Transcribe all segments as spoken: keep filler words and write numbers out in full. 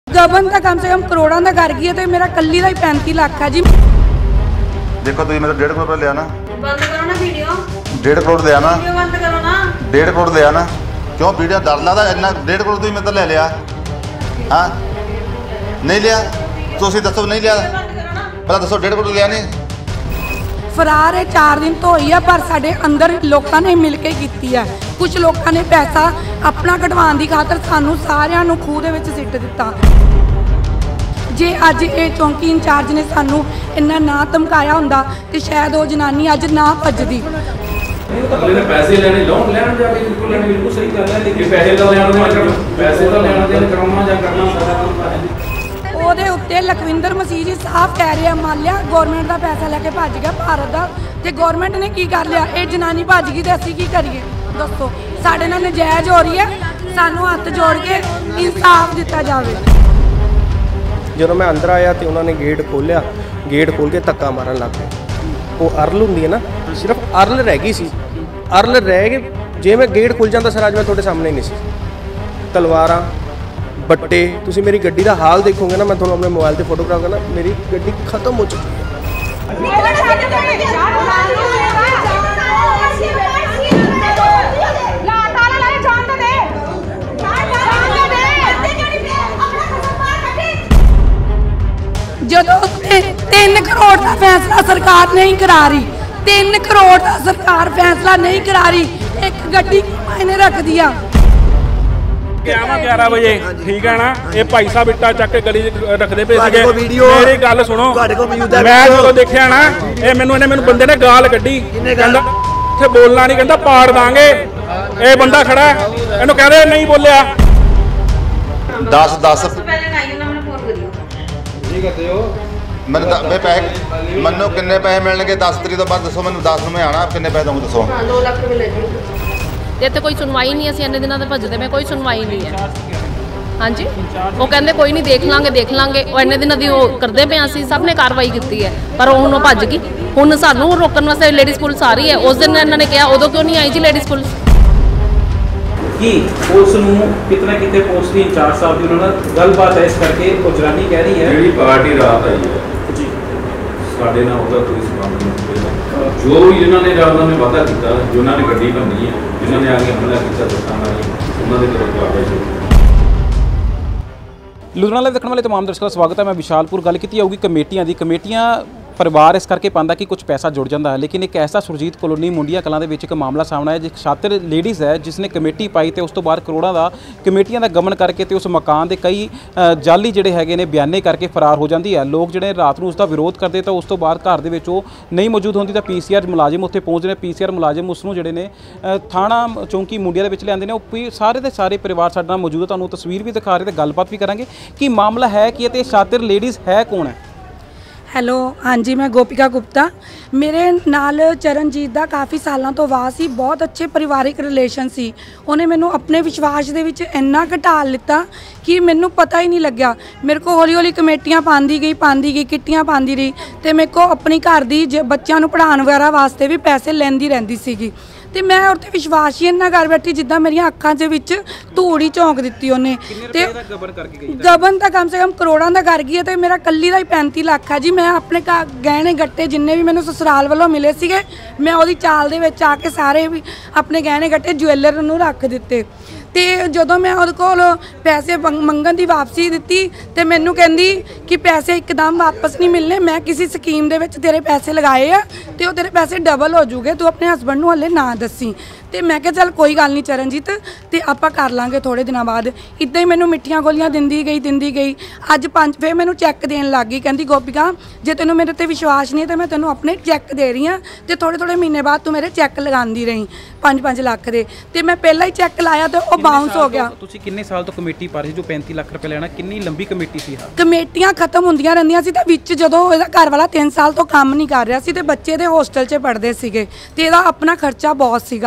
गबन तो कम से कम करोड़ों का कर गई है, तो मेरा कल्ली का ही पैंती लाख है जी। देखो तुम मतलब डेढ़ करोड़ लिया ना, बंद करो ना वीडियो, डेढ़ करोड़ लिया ना, वीडियो बंद करो ना, डेढ़ करोड़ लिया ना। क्यों वीडियो डर लगता इन्ना? डेढ़ करोड़ तुम मतलब ले लिया? हाँ नहीं लिया तो दसो नहीं लिया, पहला दसो डेढ़ करोड़ लिया नहीं। फरार है चार दिन तो हुई है, पर साढ़े अंदर लोगों ने मिल के की है। कुछ लोगों ने पैसा अपना कटवाने की खातर सानू सारिਆਂ ਨੂੰ खूह ਦੇ ਵਿੱਚ ਸਿੱਟ ਦਿੱਤਾ। जे अज ये चौंकी इंचार्ज ने सानू इन्ना ना धमकाया हुंदा ते शायद वो जनानी अज ना भजदी। पैसे लेने लोन लेना जाके बिल्कुल लेना बिल्कुल सही गल है, लेकिन पैसे तो लेना पैसे तो लेना देना कराना या करना सारा काम। ਉਹਦੇ ਉੱਤੇ ਲਖਵਿੰਦਰ ਮਸੀਹ ਜੀ ਸਾਫ਼ ਕਹਿ ਰਿਹਾ, ਮੰਨ ਲਿਆ ਗਵਰਨਮੈਂਟ ਦਾ ਪੈਸਾ ਲੈ ਕੇ ਭੱਜ ਗਿਆ ਭਾਰਤ ਦਾ, ਤੇ ਗਵਰਨਮੈਂਟ ਨੇ ਕੀ ਕਰ ਲਿਆ? ਇਹ ਜਨਾਨੀ ਭੱਜ ਗਈ ਤੇ ਅਸੀਂ ਕੀ ਕਰੀਏ ਦੱਸੋ? ਸਾਡੇ ਨਾਲ ਨਜਾਇਜ਼ ਹੋ ਰਹੀ ਹੈ, ਸਾਨੂੰ ਹੱਥ ਜੋੜ ਕੇ ਇਨਸਾਫ ਦਿੱਤਾ ਜਾਵੇ। ਜਦੋਂ ਮੈਂ ਅੰਦਰ ਆਇਆ ਤੇ ਉਹਨਾਂ ਨੇ ਗੇਟ ਖੋਲ੍ਹਿਆ, ਗੇਟ ਖੋਲ੍ਹ ਕੇ ਧੱਕਾ ਮਾਰਨ ਲੱਗ ਪਏ। ਉਹ ਅਰਲ ਹੁੰਦੀ ਹੈ ਨਾ, ਸਿਰਫ ਅਰਲ ਰਹਿ ਗਈ ਸੀ, ਅਰਲ ਰਹਿ ਗਏ। ਜੇ ਮੈਂ ਗੇਟ ਖੁੱਲ੍ਹ ਜਾਂਦਾ ਸਰ ਅੱਜ ਮੈਂ ਤੁਹਾਡੇ ਸਾਹਮਣੇ ਨਹੀਂ ਸੀ। ਤਲਵਾਰਾਂ ਬੱਟੇ, ਤੁਸੀਂ ਮੇਰੀ ਗੱਡੀ ਦਾ ਹਾਲ ਦੇਖੋਗੇ ਨਾ, ਮੈਂ ਤੁਹਾਨੂੰ ਆਪਣੇ ਮੋਬਾਈਲ ਤੇ ਫੋਟੋ ਕਰਾਂਗਾ ਨਾ, ਮੇਰੀ ਗੱਡੀ ਖਤਮ ਹੋ ਚੁੱਕੀ ਹੈ। ਜਦੋਂ तीन करोड़ का फैसला सरकार नहीं करा रही, तीन करोड़ का सरकार फैसला नहीं करा रही, एक गड्डी मायने रख दिया। ग्यारह बजे ठीक है ना, ये भाई साहब इट्टा चक के गली रखते पे सीगे। मेरी गल सुनो, मैं जो देखिया ना, ये मैनू इन्हें मैनू बंदे ने गाल कड्डी, कहंदा इत्थे बोलना नहीं, कहंदा पाड़ दांगे। ये बंदा खड़ा है, इन्हू कह रहे नहीं बोलिया। दस दस मैं पैसे मनो किन्ने पैसे मिलने? दस तरीक तो बाद दसो, मैं दस में आना, किन्ने पैसे दूँगा दसो? दो लाख रुपए ले जी। इतने कोई सुनवाई नहीं, असं इन्ने दिनों भजते मैं कोई सुनवाई नहीं है। हाँ जी, वो कहते कोई नहीं देख लाँगे देख लाँगे, वो इन्ने दिनों की करते पे असी सब ने कार्रवाई की है, पर हुण भज गई। हुण सानू रोकने वास्ते लेडीज़ पुलिस आ रही है, उस दिन इन्होंने कहा उदों क्यों नहीं आई जी लेडीज़ पुलिस? कि पुलिस नूं कितना कितने पुलिस की इंचार्ज साहब की उन्होंने गलबात है, इस करके वो जनानी कह रही है जी पार्टी रात आई है जी साढ़े ना होगा कोई संबंध नहीं। जो भी जिन्होंने रात में वादा किया, जिन्होंने गड्डी भंनी है, जिन्होंने आगे हमला किया दुकान वाली, उन्होंने तरफ कार्रवाई। लुधियाना देखने वाले तमाम दर्शकों का स्वागत है। मैं विशालपुर गल की जाऊगी कमेटियां दी। कमेटियां परिवार इस करके पाता कि कुछ पैसा जुड़ जाता है, लेकिन एक ऐसा सुरजीत कॉलोनी मुंडिया कलां दे विच एक मामला सामने आया, जिस शातिर लेडीज़ है जिसने कमेटी पाई तो उस तो बाद करोड़ों का कमेटियां का गमन करके तो उस मकान के कई जाली जिहड़े हैगे ने बयाने करके फरार हो जाती है। लोग जिहड़े रात नूं उसका विरोध करते तो उस तो बाद घर दे विच वो नहीं मौजूद होंदी, तो पी सी आर मुलाजिम उत्थे पहुंचते हैं। पी सी आर मुलाजिम उसनूं जिहड़े ने थाणा चौंकी मुंडिया दे विच लिआंदे ने। वो सारे के सारे परिवार साडे नाल मौजूद है, तुहानूं तस्वीर भी दिखा रहे, तो गलबात भी करांगे कि मामला है कि ते शातिर लेडीज़ है कौन है। हैलो हाँ जी, मैं गोपिका गुप्ता। मेरे नाल चरणजीत का काफ़ी सालों तो वाह सी, बहुत अच्छे परिवारिक रिलेशन सी। उन्हें मैनू अपने विश्वास दे विच इन्ना घटाल लिता कि मैनू पता ही नहीं लग्या। मेरे को हौली हौली कमेटियां पांदी गई पांदी गई किट्टियां पांदी रही, तो मेरे को अपनी घर दी बच्चों नू पढ़ाने वगैरह वास्ते भी पैसे लैंदी रहिंदी सीगी। तो मैं उत्थे विश्वास ही इन्ना कर बैठी जिद्दां मेरियां अखां दे विच धूड़ ही झोंक दित्ती उन्हें। ते गबन तो कम से कम करोड़ों का कर गई है, तो मेरा कल्ली का ही पैंती लाख है जी। मैं अपने गहने गट्टे जिन्ने भी मैंने ससुराल वालों मिले सीगे, मैं उहदी चाल दे विच आके सारे भी अपने गहने गट्टे ज्वैलर नूं रख दिते। तो जो मैं उहदे कोल पैसे मंगन की वापसी दी, तो मैनू कहंदी कि पैसे एकदम वापस नहीं मिलने, मैं किसी स्कीम दे विच तेरे पैसे लगाए आ, तो तेरे पैसे डबल हो जूगे, तू अपने हसबैंड नूं हले ना दसी। तो मैं क्या चल कोई गल नहीं चरणजीत, तो आप कर लाँगे थोड़े दिनों बाद। इदा ही मैनू मिठियां गोलियां दिंदी गई दिंदी गई। अज पंज फिर मैनू चैक देन लग गई, कहती गोपिका जे तेनों मेरे ते विश्वास नहीं है तो मैं तेनों अपने चैक दे रही हाँ, तो थोड़े थोड़े महीने बाद तू मेरे चैक लगाती रही पाँच पाँच लाख दे। तो मैं पहला ही चैक लाया तो वह बाउंस हो गया। तुसीं किन्ने साल तो कमेटी पा रही जो पैंती लाख रुपए लेना, कितनी लंबी कमेटी सी? कमेटियां खत्म होंदियां रहिंदियां सी, ते विच जदों इहदा घर वाला तीन साल तो काम नहीं कर रहा सी, ते बच्चे दे होस्टल च पढ़दे सीगे, ते इहदा अपना खर्चा बहुत सीगा।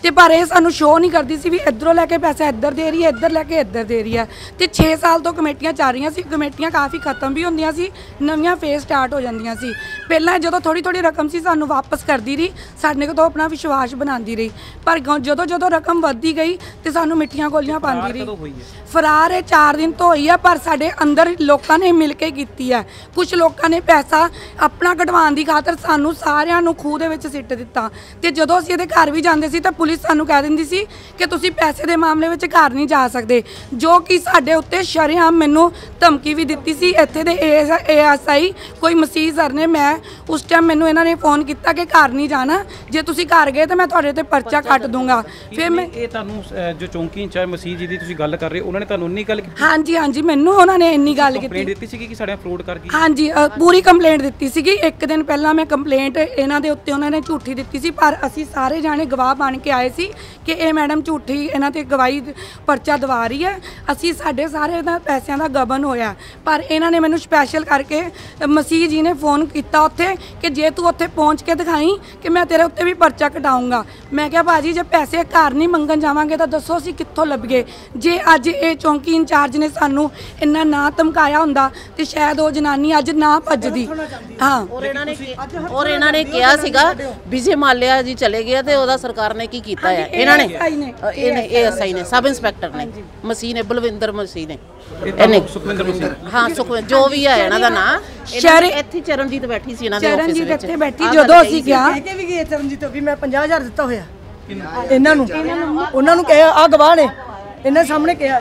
ਤੇ ਪਰ ਇਹ ਸਾਨੂੰ ਸ਼ੋਅ ਨਹੀਂ ਕਰਦੀ ਸੀ ਵੀ ਇੱਧਰੋਂ ਲੈ ਕੇ ਪੈਸਾ ਇੱਧਰ ਦੇ ਰਹੀ ਹੈ, ਇੱਧਰ ਲੈ ਕੇ ਇੱਧਰ ਦੇ ਰਹੀ ਹੈ। ਤੇ ਛੇ ਸਾਲ ਤੋਂ ਕਮੇਟੀਆਂ ਚੱਲ ਰਹੀਆਂ ਸੀ, ਕਮੇਟੀਆਂ ਕਾਫੀ ਖਤਮ ਵੀ ਹੁੰਦੀਆਂ ਸੀ, ਨਵੀਆਂ ਫੇਜ਼ ਸਟਾਰਟ ਹੋ ਜਾਂਦੀਆਂ ਸੀ। ਪਹਿਲਾਂ ਜਦੋਂ ਥੋੜੀ ਥੋੜੀ ਰਕਮ ਸੀ ਸਾਨੂੰ ਵਾਪਸ ਕਰਦੀ ਰਹੀ, ਸਾਡੇ ਕੋਲ ਆਪਣਾ ਵਿਸ਼ਵਾਸ ਬਣਾਉਂਦੀ ਰਹੀ, ਪਰ ਗ- ਜਦੋਂ ਜਦੋਂ ਰਕਮ ਵੱਧਦੀ ਗਈ ਤੇ ਸਾਨੂੰ ਮਿੱਠੀਆਂ ਗੋਲੀਆਂ ਪਾਉਂਦੀ ਰਹੀ। ਫਰਾਰ ਇਹ ਚਾਰ ਦਿਨ ਤੋਂ ਹੋਈ ਹੈ, ਪਰ ਸਾਡੇ ਅੰਦਰ ਲੋਕਾਂ ਨੇ ਮਿਲ ਕੇ ਕੀਤੀ ਹੈ। ਕੁਝ ਲੋਕਾਂ ਨੇ ਪੈਸਾ ਆਪਣਾ ਕਢਵਾਉਣ ਦੀ ਖਾਤਰ ਸਾਨੂੰ ਸਾਰਿਆਂ ਨੂੰ ਖੂਹ ਦੇ ਵਿੱਚ ਸਿੱਟ ਦਿੱਤਾ, ਤੇ ਜਦੋਂ ਅਸੀਂ ਇਹਦੇ ਘਰ ਵੀ ਜਾਂਦੇ ਸੀ ਤਾਂ ਪੁਲਿਸ ਸਾਨੂੰ ਕਹਿ ਦਿੰਦੀ ਸੀ ਕਿ ਤੁਸੀਂ ਪੈਸੇ ਦੇ ਮਾਮਲੇ ਵਿੱਚ ਘਰ ਨਹੀਂ ਜਾ ਸਕਦੇ, ਜੋ ਕਿ ਸਾਡੇ ਉੱਤੇ ਸ਼ਰੇਆਮ ਮੈਨੂੰ ਧਮਕੀ ਵੀ ਦਿੱਤੀ ਸੀ। ਇੱਥੇ ਦੇ ਏ ਐਸ ਆਈ ਕੋਈ ਮਸੀਹ ਸਰ ਨੇ, ਮੈਂ ਉਸ ਟਾਈਮ ਮੈਨੂੰ ਇਹਨਾਂ ਨੇ ਫੋਨ ਕੀਤਾ ਕਿ ਘਰ ਨਹੀਂ ਜਾਣਾ, ਜੇ ਤੁਸੀਂ ਘਰ ਗਏ ਤਾਂ ਮੈਂ ਤੁਹਾਡੇ ਤੇ ਪਰਚਾ ਕੱਟ ਦੂੰਗਾ। ਫਿਰ ਮੈਂ ਇਹ ਤੁਹਾਨੂੰ ਅ, ਜੋ ਚੌਂਕੀ ਇੰਚਾਰਜ ਮਸੀਹ ਜੀ ਦੀ ਤੁਸੀਂ ਗੱਲ ਕਰ ਰਹੇ ਹੋ, ਉਹਨਾਂ ਨੇ ਤੁਹਾਨੂੰ ਇੰਨੀ ਗੱਲ ਕੀਤੀ? ਹਾਂਜੀ ਹਾਂਜੀ ਮੈਨੂੰ ਉਹਨਾਂ ਨੇ ਇੰਨੀ ਗੱਲ ਕੰਪਲੇਂਟ ਕੀਤੀ। ਦਿੱਤੀ ਸੀ ਕਿ ਸਾਡੇ ਫਰੋਡ ਕਰ ਗਈ? ਹਾਂਜੀ ਅ, ਪੂਰੀ ਕੰਪਲੇਂਟ ਦਿੱਤੀ ਸੀਗੀ। ਇੱਕ ਦਿਨ ਪਹਿਲਾਂ ਮੈਂ ਕੰਪਲੇਂਟ ਇਹਨਾਂ ਦੇ ਉੱਤੇ ਉਹਨਾਂ ਨੇ ਝੂਠੀ ਦਿੱਤੀ ਸੀ, ਪਰ ਅਸੀਂ ਸਾਰੇ ਜਾਣੇ ਗਵਾਹ ਬਣ ਕੇ ਆਏ ਸੀ ਕਿ ਇਹ ਮੈਡਮ ਝੂਠੀ ਇਹਨਾਂ ਤੇ ਗਵਾਹੀ ਪਰਚਾ ਦਵਾ ਰਹੀ ਹੈ। ਅਸੀਂ ਸਾਡੇ ਸਾਰੇ ਦਾ ਪੈਸਿਆਂ ਦਾ ਗਬਨ ਹੋਇਆ, ਪਰ ਇਹਨਾਂ ਨੇ ਮੈਨੂੰ ਸਪੈਸ਼ਲ ਕਰਕੇ ਮਸੀਹ ਜੀ ਨੇ ਫੋਨ ਕੀਤਾ ਉੱਥੇ ਕਿ ਜੇ ਤੂੰ ਉੱਥੇ ਪਹੁੰਚ ਕੇ ਦਿਖਾਈ ਕਿ ਮੈਂ ਤੇਰੇ ਉੱਤੇ ਵੀ ਪਰਚਾ ਕਟਾਊਂਗਾ। ਮੈਂ ਕਿਹਾ ਭਾਜੀ ਜੇ ਪੈਸੇ ਘਰ ਨਹੀਂ ਮੰਗਣ ਜਾਵਾਂਗੇ ਤਾਂ ਦੱਸੋ ਅਸੀਂ ਕਿੱਥੋਂ ਲੱਭੀਏ। ਜੇ ਅੱਜ ਇਹ ਚੌਂਕੀ ਇੰਚਾਰਜ ਨੇ ਸਾਨੂੰ ਇੰਨਾ ਨਾ ਧਮਕਾਇਆ ਹੁੰਦਾ ਤੇ ਸ਼ਾਇਦ ਉਹ ਜਨਾਨੀ ਅੱਜ ਨਾ ਭੱਜਦੀ। ਹਾਂ ਔਰ ਇਹਨਾਂ ਨੇ ਔਰ ਇਹਨਾਂ ਨੇ ਕਿਹਾ ਸੀਗਾ ਵਿਜੇ ਮਾਲਿਆ ਜੀ ਚਲੇ ਗਿਆ ਤੇ ਉਹਦਾ ਸਰਕਾਰ ਨੇ ਕੀ ਕੀਤਾ ਹੈ, ਇਹਨਾਂ ਨੇ ਇਹਨੇ ਏ ਐਸ ਆਈ ਨੇ, ਸਬ ਇੰਸਪੈਕਟਰ ਨੇ, ਮਸੀਹ ਨੇ, ਬਲਵਿੰਦਰ ਮਸੀਹ ਨੇ, ਇਹਨੇ ਸੁਖਵਿੰਦਰ ਮਸੀਹ, ਹਾਂ ਸੁਖਵਿੰਦਰ ਜੋ ਵੀ ਹੈ ਇਹਨਾਂ ਦਾ ਨਾਂ। ਸ਼ਹਿਰ ਇੱਥੇ ਚਰਨਜੀਤ ਬੈਠੀ ਸੀ ਇਹਨਾਂ ਦੇ ਆਫਿਸ ਚਰਨਜੀਤ ਵਿੱਚ, ਇੱਥੇ ਬੈਠੀ ਜਦੋਂ ਅਸੀਂ ਗਿਆ ਕੇ ਵੀ ਗਏ ਚਰਨਜੀਤ ਵੀ ਮੈਂ ਪੰਜਾਹ ਹਜ਼ਾਰ ਦਿੱਤਾ ਹੋਇਆ ਇਹਨਾਂ ਨੂੰ, ਉਹਨਾਂ ਨੂੰ ਕਿਹਾ ਆ ਗਵਾਹ ਨੇ, इन्हें सामने किया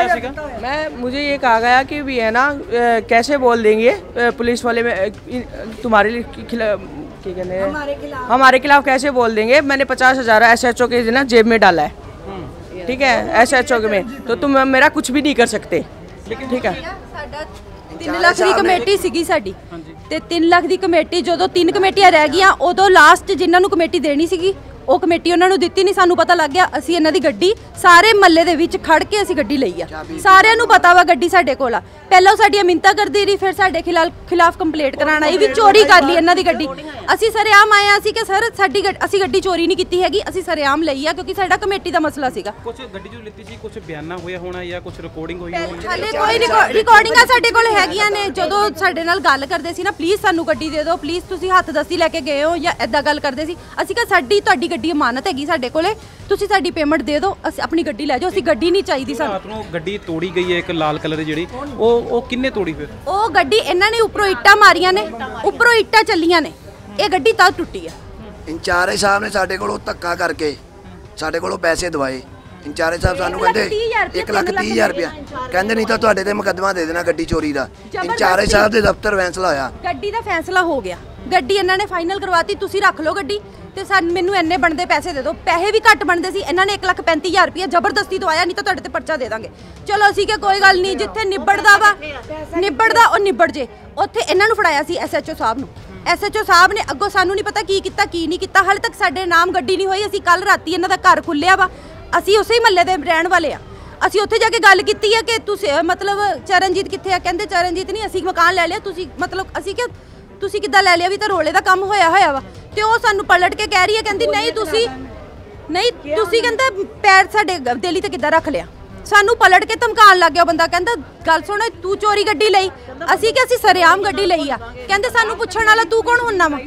मैं मुझे ये कहा गया कि भी है ना अ, कैसे बोल देंगे अ, पुलिस वाले में अ, तुम्हारे खिलाफ क्या कहते हैं हमारे खिलाफ कैसे बोल देंगे। मैंने पचास हज़ार एस एच ओ के दिन जेब में डाला है, ठीक है, एस एच ओ में, तो तुम मेरा कुछ भी नहीं कर सकते, ठीक है। तीन लाख की कमेटी सीगी साडी ते तीन लाख की कमेटी जो तीन कमेटियां रह गई उदों लास्ट जिन्होंने कमेटी देनी सीगी ਉਹ ਕਮੇਟੀ ਉਹਨਾਂ ਨੂੰ ਦਿੱਤੀ ਨਹੀਂ। ਸਾਨੂੰ ਪਤਾ ਲੱਗ ਗਿਆ, ਅਸੀਂ ਇਹਨਾਂ ਦੀ ਗੱਡੀ ਸਾਰੇ ਮੱਲੇ ਦੇ ਵਿੱਚ ਖੜ ਕੇ ਅਸੀਂ ਗੱਡੀ ਲਈ ਆ, ਸਾਰਿਆਂ ਨੂੰ ਪਤਾ ਵਾ ਗੱਡੀ ਸਾਡੇ ਕੋਲ ਆ। ਪਹਿਲਾਂ ਸਾਡੀਆਂ ਮਿੰਤਾ ਕਰਦੀ ਰਹੀ, ਫਿਰ ਸਾਡੇ ਖਿਲਾਫ ਖਿਲਾਫ ਕੰਪਲੇਂਟ ਕਰਾਉਣ ਆਈ ਵੀ ਚੋਰੀ ਕਰ ਲਈ ਇਹਨਾਂ ਦੀ ਗੱਡੀ। ਅਸੀਂ ਸਰੇਆਮ ਆਏ ਆ ਸੀ ਕਿ ਸਰ ਸਾਡੀ ਅਸੀਂ ਗੱਡੀ ਚੋਰੀ ਨਹੀਂ ਕੀਤੀ ਹੈਗੀ, ਅਸੀਂ ਸਰੇਆਮ ਲਈ ਆ ਕਿਉਂਕਿ ਸਾਡਾ ਕਮੇਟੀ ਦਾ ਮਸਲਾ ਸੀਗਾ। ਕੁਝ ਗੱਡੀ ਜੋ ਲਿੱਤੀ ਸੀ ਕੁਝ ਬਿਆਨਾ ਹੋਇਆ ਹੋਣਾ ਜਾਂ ਕੁਝ ਰਿਕਾਰਡਿੰਗ ਹੋਈ ਹੋਣੀ? ਹਾਲੇ ਕੋਈ ਰਿਕਾਰਡਿੰਗਾਂ ਸਾਡੇ ਕੋਲ ਹੈਗੀਆਂ ਨੇ। ਜਦੋਂ ਸਾਡੇ ਨਾਲ ਗੱਲ ਕਰਦੇ ਸੀ ਨਾ, ਪਲੀਜ਼ ਸਾਨੂੰ ਗੱਡੀ ਦੇ ਦਿਓ, ਪਲੀਜ਼ ਤੁਸੀਂ ਹੱਥ ਦੱਸੀ ਲੈ ਕੇ ਗਏ ਹੋ ਜਾਂ ਐਦਾਂ ਗੱਲ ਕਰਦੇ ਸੀ, ਅਸੀਂ ਕਿਹਾ ਸਾਡੀ ਤੁਹਾਡੀ ਗੱਡੀ ਅਮਾਨਤ ਹੈਗੀ ਸਾਡੇ ਕੋਲੇ, ਤੁਸੀਂ ਸਾਡੀ ਪੇਮੈਂਟ ਦੇ ਦਿਓ, ਅਸੀਂ ਆਪਣੀ ਗੱਡੀ ਲੈ ਜਾਓ, ਅਸੀਂ ਗੱਡੀ ਨਹੀਂ ਚਾਹੀਦੀ ਸਾਨੂੰ। ਰਾਤ ਨੂੰ ਗੱਡੀ ਤੋੜੀ ਗਈ ਹੈ ਇੱਕ ਲਾਲ ਕਲਰ ਦੀ ਜਿਹੜੀ, ਉਹ ਉਹ ਕਿੰਨੇ ਤੋੜੀ ਫਿਰ? ਉਹ ਗੱਡੀ ਇਹਨਾਂ ਨੇ ਉੱਪਰੋਂ ਇੱਟਾਂ ਮਾਰੀਆਂ ਨੇ, ਉੱਪਰੋਂ ਇੱਟਾਂ ਚੱਲੀਆਂ ਨੇ, ਇਹ ਗੱਡੀ ਤਾਂ ਟੁੱਟੀ ਆ। ਇੰਚਾਰਜ ਸਾਹਿਬ ਨੇ ਸਾਡੇ ਕੋਲੋਂ ਧੱਕਾ ਕਰਕੇ ਸਾਡੇ ਕੋਲੋਂ ਪੈਸੇ ਦਵਾਏ। ਇੰਚਾਰਜ ਸਾਹਿਬ ਸਾਨੂੰ ਕਹਿੰਦੇ ਇੱਕ ਲੱਖ ਤੀਹ ਹਜ਼ਾਰ ਰੁਪਇਆ, ਕਹਿੰਦੇ ਨਹੀਂ ਤਾਂ ਤੁਹਾਡੇ ਤੇ ਮੁਕੱਦਮਾ ਦੇ ਦੇਣਾ ਗੱਡੀ ਚੋਰੀ ਦਾ। ਇੰਚਾਰਜ ਸਾਹਿਬ ਦੇ ਦਫ਼ਤਰ ਫੈਸਲਾ ਹੋਇਆ, ਗੱਡੀ ਦਾ ਫੈਸਲਾ ਹੋ ਗਿਆ, ਗੱਡੀ ਇਹਨਾਂ ਨੇ ਫਾਈਨਲ ਕਰਵਾਤੀ, ਤੁਸੀਂ ਰੱਖ ਲਓ ਗੱਡੀ ਤੇ ਸਾਨੂੰ ਮੈਨੂੰ ਇੰਨੇ ਬਣਦੇ ਪੈਸੇ ਦੇ ਦਿਓ। ਪੈਸੇ ਵੀ ਘੱਟ ਬਣਦੇ ਸੀ, ਇਹਨਾਂ ਨੇ ਇੱਕ ਲੱਖ ਪੈਂਤੀ ਹਜ਼ਾਰ ਰੁਪਇਆ ਜ਼ਬਰਦਸਤੀ ਦਵਾਇਆ, ਨਹੀਂ ਤਾਂ ਤੁਹਾਡੇ ਤੇ ਪਰਚਾ ਦੇ ਦਾਂਗੇ। ਚਲੋ ਅਸੀਂ ਕਿ ਕੋਈ ਗੱਲ ਨਹੀਂ, ਜਿੱਥੇ ਨਿਬੜਦਾ ਵਾ ਨਿਬੜਦਾ ਉਹ ਨਿਬੜ ਜੇ। ਉੱਥੇ ਇਹਨਾਂ ਨੂੰ ਫੜਾਇਆ ਸੀ ਐਸ ਐਚ ਓ ਸਾਹਿਬ ਨੂੰ, ਐਸ ਐਚ ਓ ਸਾਹਿਬ ਨੇ ਅੱਗੋਂ ਸਾਨੂੰ ਨਹੀਂ ਪਤਾ ਕੀ ਕੀਤਾ ਕੀ ਨਹੀਂ ਕੀਤਾ, ਹਾਲੇ ਤੱਕ ਸਾਡੇ ਨਾਮ ਗੱਡੀ ਨਹੀਂ ਹੋਈ। ਅਸੀਂ ਕੱਲ ਰਾਤੀ ਇਹਨਾਂ ਦਾ ਘਰ ਖੁੱਲਿਆ ਵਾ, ਅਸੀਂ ਉਸੇ ਹੀ ਮਹੱਲੇ ਦੇ ਰਹਿਣ ਵਾਲੇ ਆ, ਅਸੀਂ ਉੱਥੇ ਜਾ ਕੇ ਗੱਲ ਕੀਤੀ ਹੈ ਕਿ ਤੁਸੀਂ ਮਤਲਬ ਚਰਨਜੀਤ ਕਿੱਥੇ ਆ, ਕਹਿੰਦੇ ਚਰਨਜੀਤ ਨਹੀਂ ਅਸੀਂ ਮਕਾਨ ਲੈ ਲਿਆ, ਤੁਸੀਂ ਮਤਲਬ ਅਸੀਂ ਕਿ ਤੁਸੀਂ ਕਿੱਦਾਂ ਲੈ ਲਿਆ, ਵੀ ਤਾਂ ਰੋਲੇ ਦਾ ਕੰਮ ਹੋਇਆ ਹੋਇਆ ਵਾ। ਤੇ ਉਹ ਸਾਨੂੰ ਪਲਟ ਕੇ ਕਹਿ ਰਹੀ ਹੈ, ਕਹਿੰਦੀ ਨਹੀਂ ਤੁਸੀਂ ਨਹੀਂ ਤੁਸੀਂ ਕਹਿੰਦਾ ਪੈਰ ਸਾਡੇ ਦਿੱਲੀ ਤੇ ਕਿੱਦਾਂ ਰੱਖ ਲਿਆ। ਸਾਨੂੰ ਪਲਟ ਕੇ ਧਮਕਾਉਣ ਲੱਗ ਗਿਆ ਬੰਦਾ, ਕਹਿੰਦਾ ਗੱਲ ਸੁਣ ਤੂੰ ਚੋਰੀ ਗੱਡੀ ਲਈ, ਅਸੀਂ ਕਿ ਅਸੀਂ ਸਰੇਆਮ ਗੱਡੀ ਲਈ ਆ। ਕਹਿੰਦੇ ਸਾਨੂੰ ਪੁੱਛਣ ਵਾਲਾ ਤੂੰ ਕੌਣ ਹੁੰਨਾ ਵਾ,